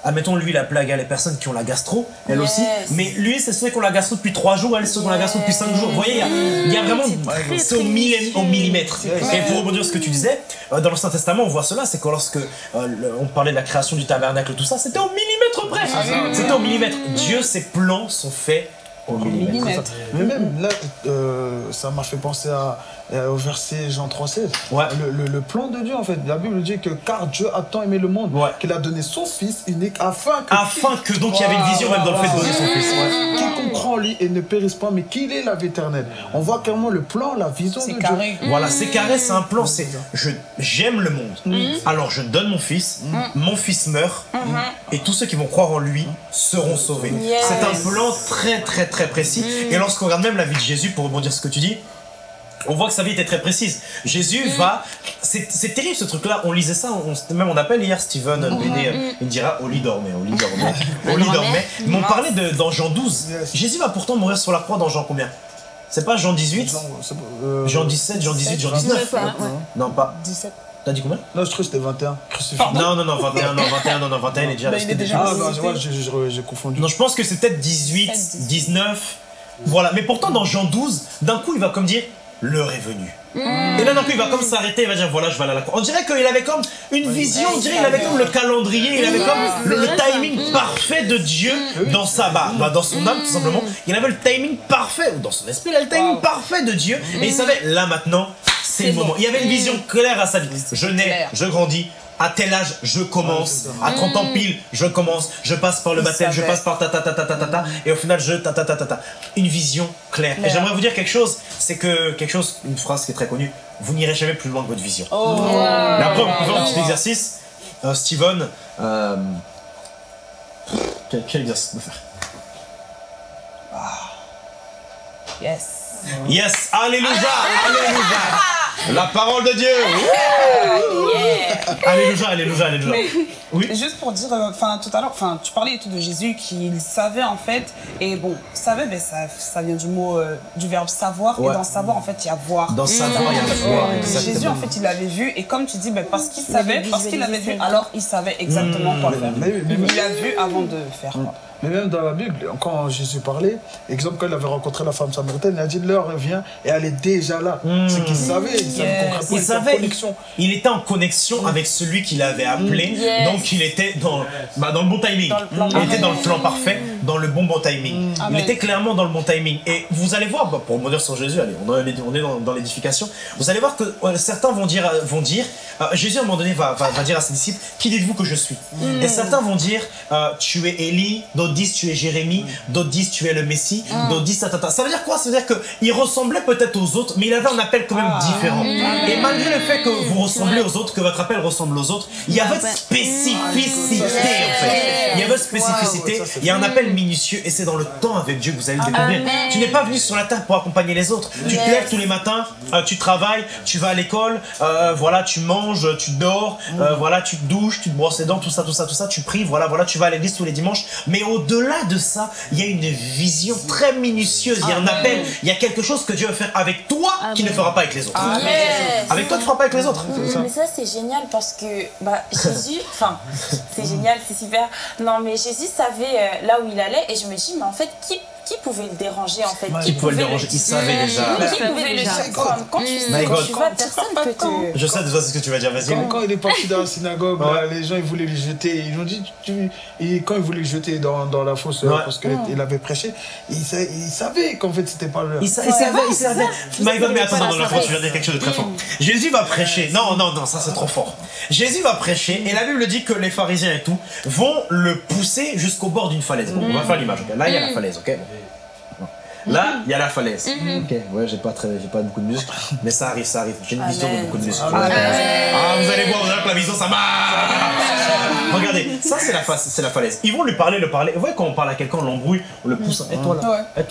admettons, lui, la plague, il y a les personnes qui ont la gastro, elle aussi. Mais lui, c'est ceux qui ont la gastro depuis 3 jours, elle, c'est ceux qui ont la gastro depuis 5 jours. Vous voyez, il y a vraiment. C'est au millimètre. Et pour rebondir sur ce que tu disais, dans l'Ancien Testament, on voit cela, c'est que lorsque on parlait de la création du tabernacle, tout ça, c'était au millimètre près. C'était au millimètre. Dieu, ses plans sont faits au millimètre. Mais même là, ça m'a fait penser au verset Jean 3,16. Le plan de Dieu, en fait. La Bible dit que car Dieu a tant aimé le monde qu'il a donné son Fils unique afin que donc il y avait une vision même dans le fait de donner son Fils. Quiconque croit en lui et ne périsse pas, mais qu'il ait la vie éternelle. On voit clairement le plan, la vision de Dieu. Voilà, c'est carré, c'est un plan. C'est j'aime le monde. Alors je donne mon Fils meurt, et tous ceux qui vont croire en lui seront sauvés. C'est un plan très très très précis. Et lorsqu'on regarde même la vie de Jésus, pour rebondir sur ce que tu dis, on voit que sa vie était très précise. Jésus va... C'est terrible ce truc-là. On lisait ça, on appelle hier Steven Béné, il dira Oli dormait. Mais on parlait dans Jean 12. Jésus va pourtant mourir sur la croix dans Jean combien? C'est pas Jean 18 Jean 17, Jean 18, Jean 19 Non, pas 17. T'as dit combien? Non, je crois que c'était 21. Non, 21 il est déjà Ah, bah, j'ai confondu. Non, je pense que c'est peut-être 18, 19. Voilà, mais pourtant dans Jean 12, d'un coup il va comme dire l'heure est venue. Et là d'un coup il va comme s'arrêter, il va dire voilà je vais aller à la croix. On dirait qu'il avait comme une vision, on dirait qu'il avait comme le calendrier, il avait comme le timing parfait de Dieu dans sa dans son âme tout simplement. Il avait le timing parfait, ou dans son esprit il avait le timing parfait de Dieu. Et il savait là maintenant c'est le moment. Il y avait une vision claire à sa vie. Je nais, je grandis. À tel âge, je commence. À 30 ans pile, je commence. Je passe par le baptême, je passe par et au final, Une vision claire. Et j'aimerais vous dire quelque chose, c'est que une phrase qui est très connue, vous n'irez jamais plus loin que votre vision. Mais après, on peut faire un petit exercice. Steven, quel exercice on peut faire? Yes, alléluia, alléluia. La parole de Dieu. Alléluia. Oui. Juste pour dire, tout à l'heure, tu parlais et tout de Jésus qu'il savait en fait, et bon, savait, ben, ça vient du mot, du verbe savoir, et dans savoir en fait il y a voir. Dans savoir il y a voir. Jésus en fait il l'avait vu, et comme tu dis, ben, parce qu'il savait, parce qu'il l'avait vu, alors il savait exactement quoi faire. Il l'a vu avant de faire. Mais même dans la Bible, quand Jésus parlait, exemple, quand il avait rencontré la femme samaritaine, il a dit l'heure vient et elle est déjà là. C'est qu'il savait, il savait concrètement, il était en connexion avec celui qui l'avait appelé, donc il était dans le bon timing. Il était dans le plan parfait, dans le bon timing. Il était clairement dans le bon timing. Et vous allez voir, pour revenir sur Jésus, allez, on est dans l'édification, vous allez voir que certains vont dire Jésus à un moment donné va dire à ses disciples, qui dites-vous que je suis? Et certains vont dire, tu es Élie, d'autres disent tu es Jérémie, d'autres disent tu es le Messie, d'autres disent Ça veut dire quoi? Ça veut dire qu'il ressemblait peut-être aux autres, mais il avait un appel quand même différent. Et malgré le fait que vous ressemblez aux autres, que votre appel ressemble aux autres, il y avait spécificité en fait. Il y avait spécificité, il y a un appel minutieux et c'est dans le temps avec Dieu que vous allez le découvrir. Tu n'es pas venu sur la terre pour accompagner les autres. Tu te lèves tous les matins, tu travailles, tu vas à l'école, voilà, tu manges, tu dors, voilà, tu te douches, tu te brosses les dents, tout ça, tu pries, voilà, tu vas à l'église tous les dimanches. Mais au-delà de ça, il y a une vision très minutieuse, il y a un appel, il y a quelque chose que Dieu veut faire avec toi qui ne fera pas avec les autres. Avec toi, tu ne feras pas avec les autres. Mais ça, c'est génial parce que Jésus, c'est génial, c'est super. Non, mais Jésus savait là où il allait et je me dis, mais en fait, qui pouvait le déranger en fait? Qui pouvait le déranger? Il savait déjà. Qui pouvait le surprendre? Quand tu vas, personne peut te... Je sais de toute façon ce que tu vas dire, vas-y. Quand il est parti dans la synagogue, les gens ils voulaient le jeter. Ils ont dit, et quand ils voulaient le jeter dans la fosse parce qu'il avait prêché, il savait qu'en fait c'était pas le... Il savait. My God, mais attends, dans la fosse, tu viens de dire quelque chose de très fort. Jésus va prêcher. Non, ça c'est trop fort. Jésus va prêcher et la Bible dit que les pharisiens et tout vont le pousser jusqu'au bord d'une falaise. Bon, on va faire l'image, ok? Là, il y a la falaise, ok? Là, il y a la falaise. Ok, ouais, j'ai pas beaucoup de muscles, mais ça arrive. J'ai une vision de beaucoup de muscles. Vous allez voir, que la vision, ça marche. Regardez, ça c'est la falaise. Ils vont lui parler. Vous voyez, quand on parle à quelqu'un, on l'embrouille, on le pousse. Et toi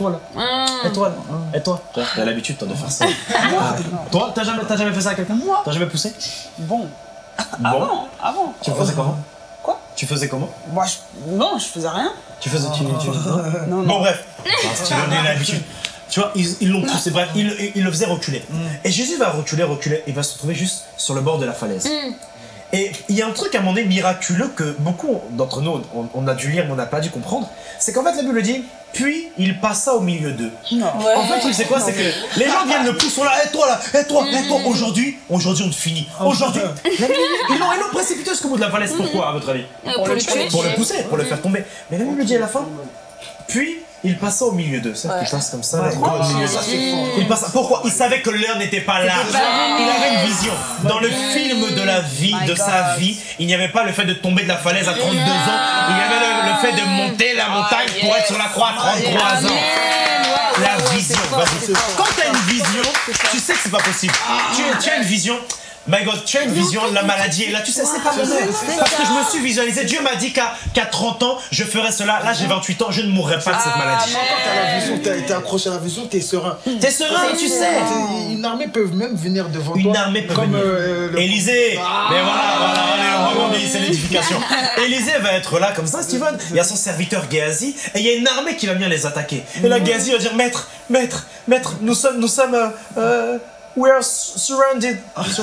là. T'as l'habitude, toi, de faire ça. Toi, t'as jamais fait ça à quelqu'un? T'as jamais poussé? Bon. Avant. Tu faisais comment? Quoi? Tu faisais comment? Moi, non, je faisais rien. Tu faisais... Non. Bon, bref. Tu donnes l'habitude. Tu vois, ils l'ont poussé, bref, ils le faisaient reculer. Et Jésus va reculer, il va se retrouver juste sur le bord de la falaise. Et il y a un truc à un moment donné miraculeux que beaucoup d'entre nous, on a dû lire, mais on n'a pas dû comprendre. C'est qu'en fait, la Bible dit, puis il passa au milieu d'eux. Ouais. En fait, tu sais quoi, c'est que les gens viennent le pousser là, et toi là, et toi, aujourd'hui, on te finit. Aujourd'hui, ils l'ont précipité jusqu'au bout de la falaise. Pourquoi, à votre avis? Pour le tuer. Pour le pousser, pour le faire tomber. Mais la Bible dit à la fin, puis il passa au milieu d'eux. Ça, il passe comme ça. Il passa. Pourquoi? Il savait que l'heure n'était pas là. Il avait une vision. Dans le film de la vie, de sa vie, il n'y avait pas le fait de tomber de la falaise à 32 ans. Il y avait le fait de monter la montagne pour être sur la croix à 33 ans. La vision. Quand tu as une vision, tu sais que c'est pas possible. Tu as une vision. My God, tu as une vision, la maladie est là, tu sais, c'est pas vrai. Parce que je me suis visualisé, Dieu m'a dit qu'à 30 ans, je ferai cela. Là, j'ai 28 ans, je ne mourrai pas de cette maladie. Quand tu as la vision, tu es accroché à la vision, tu es serein. T'es serein, tu sais. Une armée peut même venir devant toi. Une armée peut venir. Élysée. Mais voilà, c'est l'édification. Élysée va être là comme ça, Steven. Il y a son serviteur Géasi, et il y a une armée qui va venir les attaquer. Et là, Géasi va dire, maître, nous sommes we are surrounded.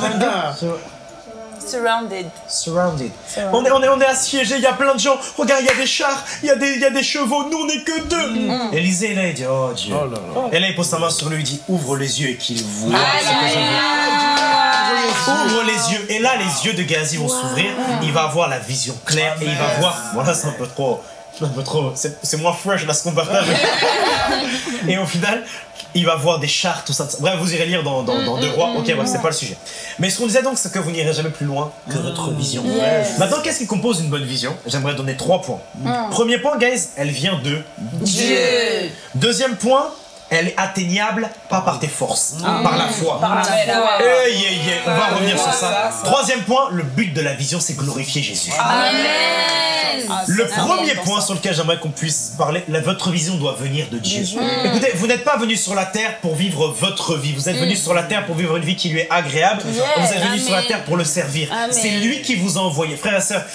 Surrounded. On est assiégés, il y a plein de gens. Regarde, il y a des chars, il y a des chevaux, nous on n'est que deux. Élisée là, il dit, oh Dieu. Et là, il pose sa main sur lui, il dit, ouvre les yeux et qu'il voit ce que je veux. Ouvre les yeux. Et là, les yeux de Géasi vont s'ouvrir. Il va avoir la vision claire et il va voir. Voilà, c'est un peu trop. C'est moins fresh là ce qu'on partage. Et au final, il va voir des chars, tout ça. Bref, vous irez lire dans 2 Rois. Ok, bref, c'est pas le sujet. Mais ce qu'on disait donc, c'est que vous n'irez jamais plus loin que votre vision. Maintenant, qu'est-ce qui compose une bonne vision? J'aimerais donner 3 points. Premier point, guys, elle vient de Dieu. Deuxième point, elle est atteignable pas par tes forces, par la foi. On va revenir sur ça. Troisième point, le but de la vision, c'est glorifier Jésus. Le premier point sur lequel j'aimerais qu'on puisse parler, votre vision doit venir de Dieu. Écoutez, vous n'êtes pas venu sur la terre pour vivre votre vie. Vous êtes venu sur la terre pour vivre une vie qui lui est agréable. Vous êtes venu sur la terre pour le servir. C'est lui qui vous a envoyé. Frères et sœurs,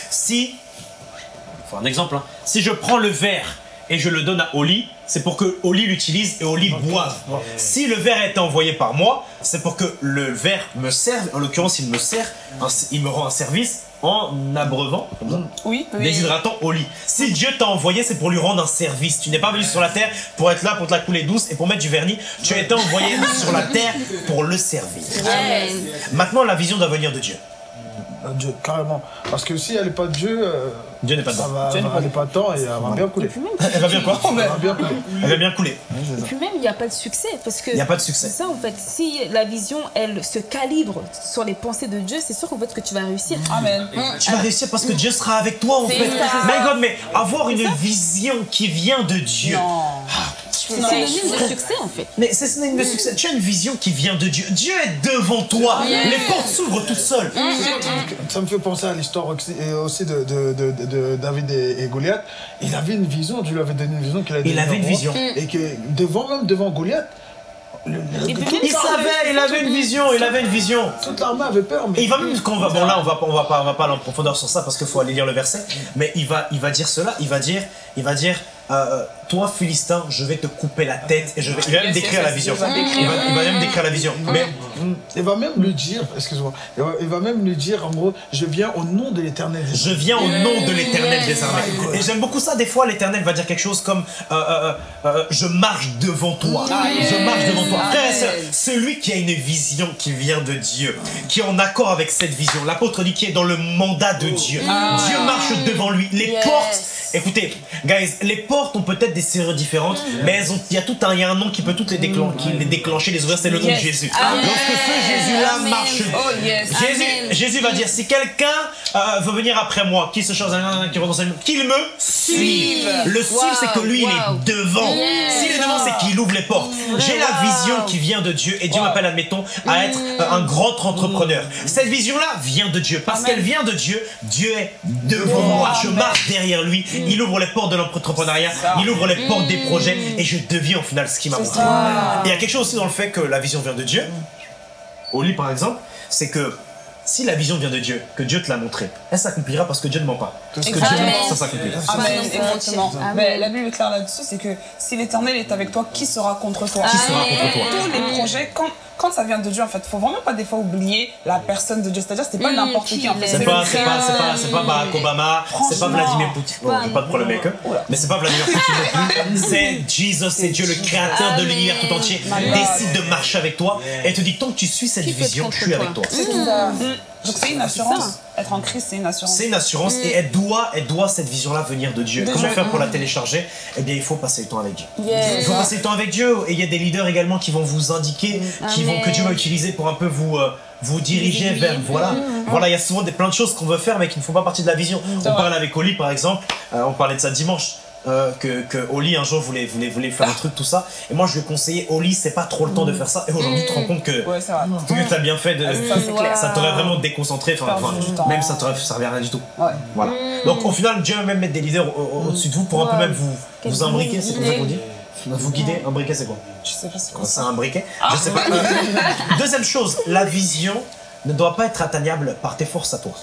faut un exemple, si je prends le verre et je le donne à Oli, c'est pour que Oli l'utilise et Oli boive. Si le verre a été envoyé par moi, c'est pour que le verre me serve. En l'occurrence, il me sert, il me rend un service en abreuvant, déshydratant Oli. Si Dieu t'a envoyé, c'est pour lui rendre un service. Tu n'es pas venu sur la terre pour être là, pour te la couler douce et pour mettre du vernis. Tu as été envoyé sur la terre pour le servir. Maintenant, la vision doit venir de Dieu. Dieu, carrément. Parce que si elle n'est pas de Dieu, Dieu n'est pas dedans. Elle n'est pas dedans et elle va bien couler. Elle va bien quoi? Elle va bien couler. Et puis même, il n'y a pas de succès. Parce que il n'y a pas de succès. C'est ça en fait. Si la vision, elle se calibre sur les pensées de Dieu, c'est sûr en fait que tu vas réussir. Amen. Tu vas réussir parce que Dieu sera avec toi en fait. My God, mais avoir une vision qui vient de Dieu. C'est synonyme de succès en fait. Mais c'est synonyme de succès. Tu as une vision qui vient de Dieu. Dieu est devant toi. Les portes s'ouvrent toutes seules. Ça me fait penser à l'histoire aussi de David et Goliath. Il avait une vision. Dieu lui avait donné une vision qu'il a donnée. Il avait une vision. Et que devant Goliath, il savait, il avait une vision, Toute l'armée avait peur. Mais et il va même, on va pas aller en profondeur sur ça parce qu'il faut aller lire le verset. Mais il va dire cela, il va dire, toi Philistin, je vais te couper la tête et il va même décrire la vision. Il va même décrire la vision. Mais il va même lui dire, excuse-moi, il va même lui dire en gros, je viens au nom de l'Éternel. Je viens au nom de l'Éternel des armées. Et j'aime beaucoup ça. Des fois, l'Éternel va dire quelque chose comme je marche devant toi. Je marche devant toi. Frère et sœur, celui qui a une vision qui vient de Dieu, qui est en accord avec cette vision, l'apôtre dit qui est dans le mandat de Dieu. Dieu marche devant lui. Les portes, écoutez, guys, les portes ont peut-être des serrures différentes, mais il y a un nom qui peut toutes les déclencher, les ouvrir, c'est le nom de Jésus. Lorsque ce Jésus-là marche, Jésus va dire, si quelqu'un veut venir après moi, qui se change, qu'il me suive. Le suivre, c'est que lui, il est devant. S'il est devant, c'est qu'il ouvre les portes. J'ai la vision qui vient de Dieu et Dieu m'appelle, admettons, à être un grand entrepreneur. Cette vision-là vient de Dieu. Parce qu'elle vient de Dieu, Dieu est devant moi. Je marche derrière lui. Il ouvre les portes de l'entrepreneuriat. Il ouvre les portes des projets et je deviens au final ce qu'il m'a montré. Et il y a quelque chose aussi dans le fait que la vision vient de Dieu. Oli, par exemple, c'est que si la vision vient de Dieu, que Dieu te l'a montré, elle s'accomplira parce que Dieu ne ment pas. Parce que Dieu ment, ça s'accomplira. Amen, exactement. Mais la Bible est claire là-dessus, c'est que si l'Éternel est avec toi, qui sera contre toi? Qui sera contre toi? Tous les projets, quand ça vient de Dieu, en fait, faut vraiment pas des fois oublier la personne de Dieu. C'est-à-dire, c'est pas n'importe qui, en fait. C'est pas Barack Obama, c'est pas Vladimir Poutine. Bon, j'ai pas de problème avec eux, mais c'est pas Vladimir Poutine non plus. C'est Jesus, c'est Dieu, le créateur de l'univers tout entier, décide de marcher avec toi et te dit tant que tu suis cette vision, je suis avec toi. C'est ça. Donc c'est une assurance. Être en Christ, c'est une assurance. C'est une assurance et elle doit cette vision-là venir de Dieu. Comment faire pour la télécharger? Eh bien, il faut passer du temps avec Dieu. Il faut passer du temps avec Dieu et il y a des leaders également qui vont vous indiquer, que Dieu va utiliser pour un peu vous diriger vers... Voilà, il y a souvent plein de choses qu'on veut faire mais qui ne font pas partie de la vision. On parle avec Oli par exemple, on parlait de ça dimanche. Que Oli un jour voulait faire un truc tout ça et moi je lui ai conseillé Oli c'est pas trop le temps de faire ça et aujourd'hui tu te rends compte que t'as bien fait ça t'aurait vraiment déconcentré même ça t'aurait servi à rien du tout voilà donc au final Dieu va même mettre des leaders au-dessus de vous pour un peu même vous imbriquer, c'est comme ça qu'on dit, vous guider. Un briquet c'est quoi? Je sais pas c'est quoi ça. C'est un briquet, je sais pas. Deuxième chose, la vision ne doit pas être atteignable par tes forces à toi.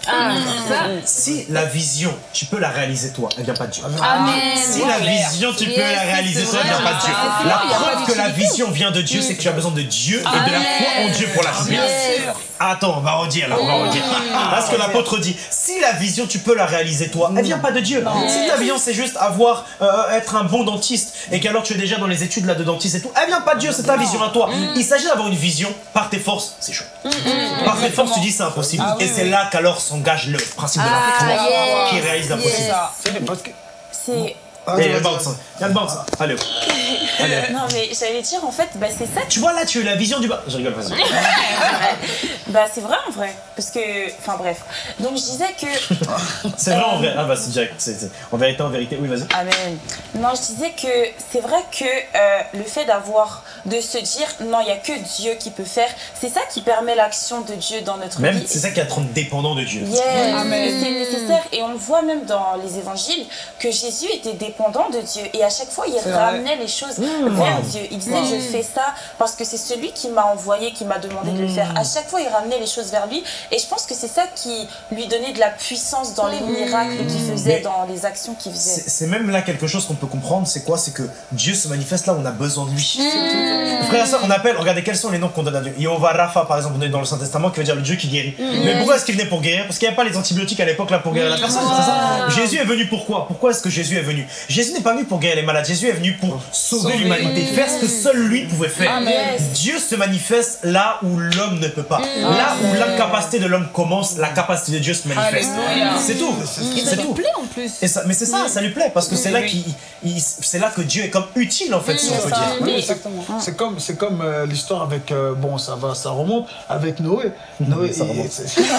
Si la vision, tu peux la réaliser toi, elle vient pas de Dieu. Si la vision, tu peux la réaliser toi, elle vient pas de Dieu. La preuve que la vision vient de Dieu, c'est que tu as besoin de Dieu et de la foi en Dieu pour l'accomplir. Attends, on va redire là, Parce que l'apôtre dit, si la vision, tu peux la réaliser toi, elle vient pas de Dieu. Si ta vision, c'est juste être un bon dentiste et qu'alors tu es déjà dans les études là de dentiste et tout, elle vient pas de Dieu, c'est ta vision à toi. Il s'agit d'avoir une vision par tes forces, c'est chaud. Par tes forces, tu dis c'est impossible. Et c'est là qu'alors s'engage le principe de la foi qui réalise l'impossible. C'est... Il y a le bounce. Allez. Non mais j'allais dire en fait, c'est ça. Tu vois là, tu as la vision du bas. Je rigole, vas-y. C'est vrai en vrai. Parce que, enfin bref. Donc je disais que... C'est vrai en vrai. Ah bah c'est direct. En vérité, oui vas-y. Amen. Non, je disais que c'est vrai que le fait de se dire non, il n'y a que Dieu qui peut faire, c'est ça qui permet l'action de Dieu dans notre vie. Même c'est ça qui est à te rendre dépendant de Dieu. Amen. C'est nécessaire et on le voit même dans les évangiles que Jésus était dépendant de Dieu et à chaque fois il ramenait les choses vers Dieu. Il disait je fais ça parce que c'est celui qui m'a envoyé, qui m'a demandé de le faire. À chaque fois il ramenait les choses vers lui et je pense que c'est ça qui lui donnait de la puissance dans les miracles qu'il faisait, dans les actions qu'il faisait. C'est même là quelque chose qu'on peut comprendre, c'est quoi? C'est que Dieu se manifeste là où on a besoin de lui. Frère et soeur, on appelle, regardez quels sont les noms qu'on donne à Dieu. Yehovah Rapha par exemple, on est dans le Saint-Testament qui veut dire le Dieu qui guérit. Mais pourquoi est-ce qu'il venait pour guérir? Parce qu'il n'y avait pas les antibiotiques à l'époque là pour guérir la personne, c'est ça? Jésus est venu pourquoi? Pourquoi est-ce que Jésus est venu? Jésus n'est pas venu pour guérir les malades, Jésus est venu pour sauver l'humanité, faire ce que seul lui pouvait faire. Dieu se manifeste là où l'homme ne peut pas. Là où l'incapacité de l'homme commence, la capacité de Dieu se manifeste. C'est tout. Et ça lui plaît en plus. Mais c'est ça, ça lui plaît parce que c'est là que Dieu est comme utile en fait, si on peut dire. Oui, exactement. C'est comme l'histoire avec, ça remonte, avec Noé. Noé, ça remonte.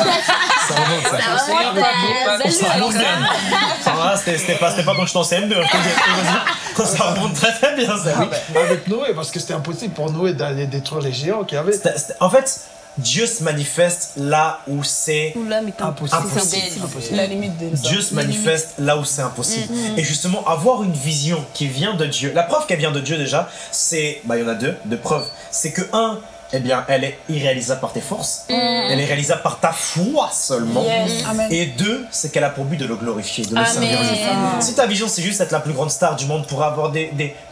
C'était pas quand je t'en CM2, ça remonte très bien ça. Avec Noé, parce que c'était impossible pour Noé d'aller détruire les géants qu'il y avait. En fait, Dieu se manifeste là où c'est impossible. La limite de Dieu se manifeste là où c'est impossible. Et justement, avoir une vision qui vient de Dieu, la preuve qu'elle vient de Dieu déjà, c'est, il y en a deux preuves. C'est que eh bien, elle est irréalisable par tes forces, elle est réalisable par ta foi seulement. Et deux, c'est qu'elle a pour but de le glorifier, de le servir. Si ta vision c'est juste être la plus grande star du monde pour avoir des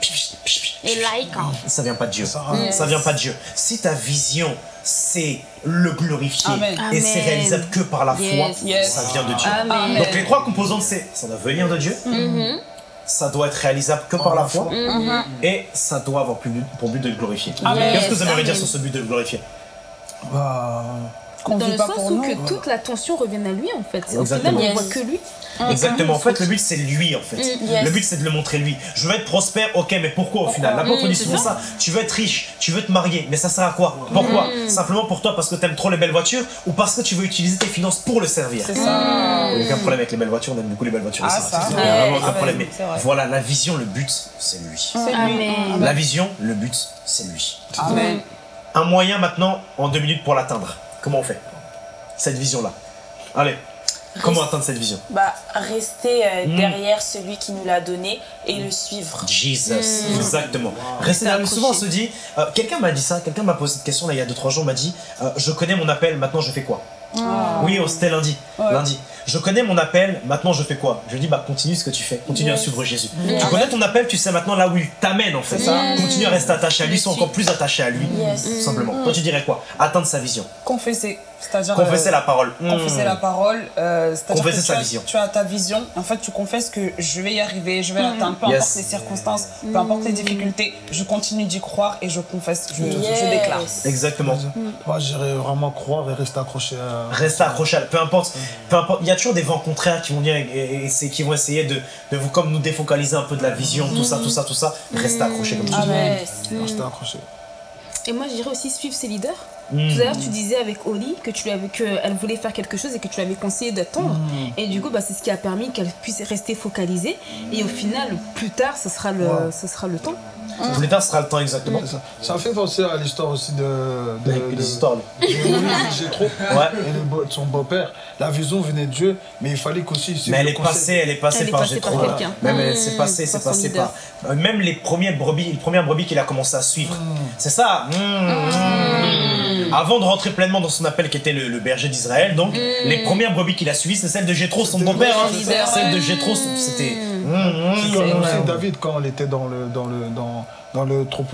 ça vient pas de Dieu. Ça vient pas de Dieu. Si ta vision c'est le glorifier et c'est réalisable que par la foi, ça vient de Dieu. Donc les trois composantes c'est ça doit venir de Dieu. Ça doit être réalisable que par la foi et ça doit avoir pour but de le glorifier. Qu'est-ce que vous aimeriez dire sur ce but de le glorifier? Dans le sens où que toute l'attention revienne à lui en fait. Au final, on voit que lui. Exactement. En fait, le but c'est lui en fait. Le but c'est de le montrer lui. Je veux être prospère, ok, mais pourquoi au final? L'apôtre dit souvent ça. Tu veux être riche, tu veux te marier, mais ça sert à quoi? Pourquoi? Simplement pour toi parce que t'aimes trop les belles voitures ou parce que tu veux utiliser tes finances pour le servir? C'est ça. Il n'y a aucun problème avec les belles voitures, on aime beaucoup les belles voitures. Il n'y a vraiment aucun problème. Mais voilà, la vision, le but c'est lui. La vision, le but c'est lui. Un moyen maintenant en 2 minutes pour l'atteindre. Comment on fait cette vision-là? Allez, comment atteindre cette vision? Rester derrière celui qui nous l'a donné et le suivre. Jesus, exactement. Rester derrière. Souvent on se dit, quelqu'un m'a dit ça, quelqu'un m'a posé cette question là il y a 2-3 jours, m'a dit, je connais mon appel, maintenant je fais quoi? Oui, c'était lundi. Lundi. Je connais mon appel, maintenant je fais quoi? Je dis, bah continue ce que tu fais, continue à suivre Jésus. Tu connais ton appel, tu sais maintenant là où il t'amène en fait. Continue à rester attaché à lui, sois encore plus attaché à lui, tout simplement. Toi tu dirais quoi? Atteindre sa vision. Confesser. C'est-à-dire confesser la parole. Confesser la parole, c'est-à-dire confesser sa vision. Tu as ta vision, en fait tu confesses que je vais y arriver, je vais l'atteindre, peu importe les circonstances, peu importe les difficultés, je continue d'y croire et je confesse, je déclare. Exactement. Moi j'irais vraiment croire et rester accroché à... Rester accroché à... Peu importe, il y a toujours des vents contraires qui vont venir et qui vont essayer de vous comme nous défocaliser un peu de la vision, tout ça. Restez accroché comme ça. Restez accroché. Et moi je dirais aussi suivre ses leaders. Tout à l'heure, tu disais avec Oli qu'elle voulait faire quelque chose et que tu lui avais conseillé d'attendre. Et du coup, c'est ce qui a permis qu'elle puisse rester focalisée. Et au final, plus tard, ce sera le temps. Plus tard, ce sera le temps, exactement. Ça me fait penser à l'histoire aussi de l'histoire de Jéthro et de son beau-père. La vision venait de Dieu, mais il fallait qu'aussi... Mais elle est passée par Jéthro. Même elle s'est passée par... Même les premières brebis qu'il a commencé à suivre. C'est ça. Avant de rentrer pleinement dans son appel qui était le berger d'Israël, donc les premières brebis qu'il a suivies, c'est celle de Jéthro, son beau-père. Celle de Jéthro, c'était... C'est comme aussi David quand il était dans le troupeau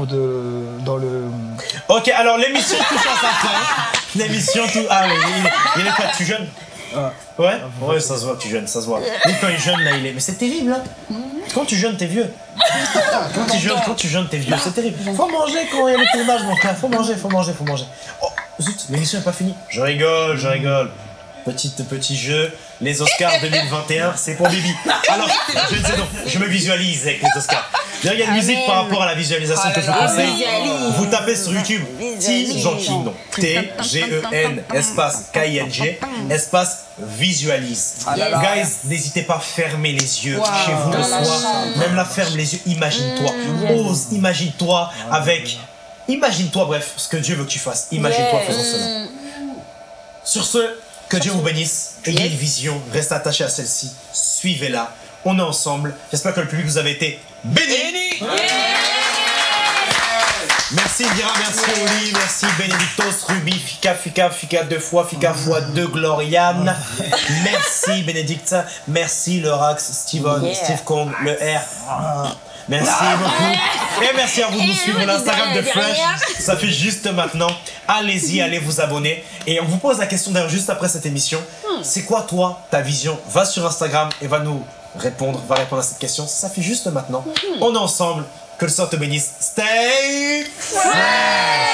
Ok, alors l'émission touche à sa fin. L'émission touche... Ah oui, il est pas tu jeune. Ouais, ça se voit que tu jeûnes, ça se voit. Lui quand il est jeune là, il est... Mais c'est terrible là. Quand tu jeûnes, t'es vieux. Quand tu jeûnes, t'es vieux, c'est terrible. Faut manger quand il y a le tournage, mon frère. Faut manger. Oh, zut, l'émission n'est pas finie. Je rigole. Petit jeu. Les Oscars 2021, c'est pour Bibi. Alors, je me visualise avec les Oscars. Il y a une musique par rapport à la visualisation que je vous conseille. Vous tapez sur YouTube T-Genking, donc T-G-E-N, espace K-I-N-G, espace visualise. Guys, n'hésitez pas à fermer les yeux chez vous le soir. Même là, ferme les yeux, imagine-toi. Ose, imagine-toi avec... Imagine-toi, bref, ce que Dieu veut que tu fasses. Imagine-toi faisant cela. Sur ce, que Dieu vous bénisse. Ayez une vision, restez attaché à celle-ci. Suivez-la. On est ensemble. J'espère que le public vous avez été béni. Merci Indira, merci Oli, merci Benedictos, Ruby, Fika 2 fois, Fika fois 2, Gloriane. Merci Bénédicte, merci le Rax, Steven, Steve Kong, le R. Merci beaucoup. Et merci à vous de nous suivre sur l'Instagram de Fresh. Ça fait juste maintenant. Allez-y, allez vous abonner. Et on vous pose la question d'ailleurs juste après cette émission. C'est quoi toi, ta vision? Va sur Instagram et va répondre à cette question. Ça fait juste maintenant. On est ensemble. Que le Seigneur te bénisse. Stay fresh.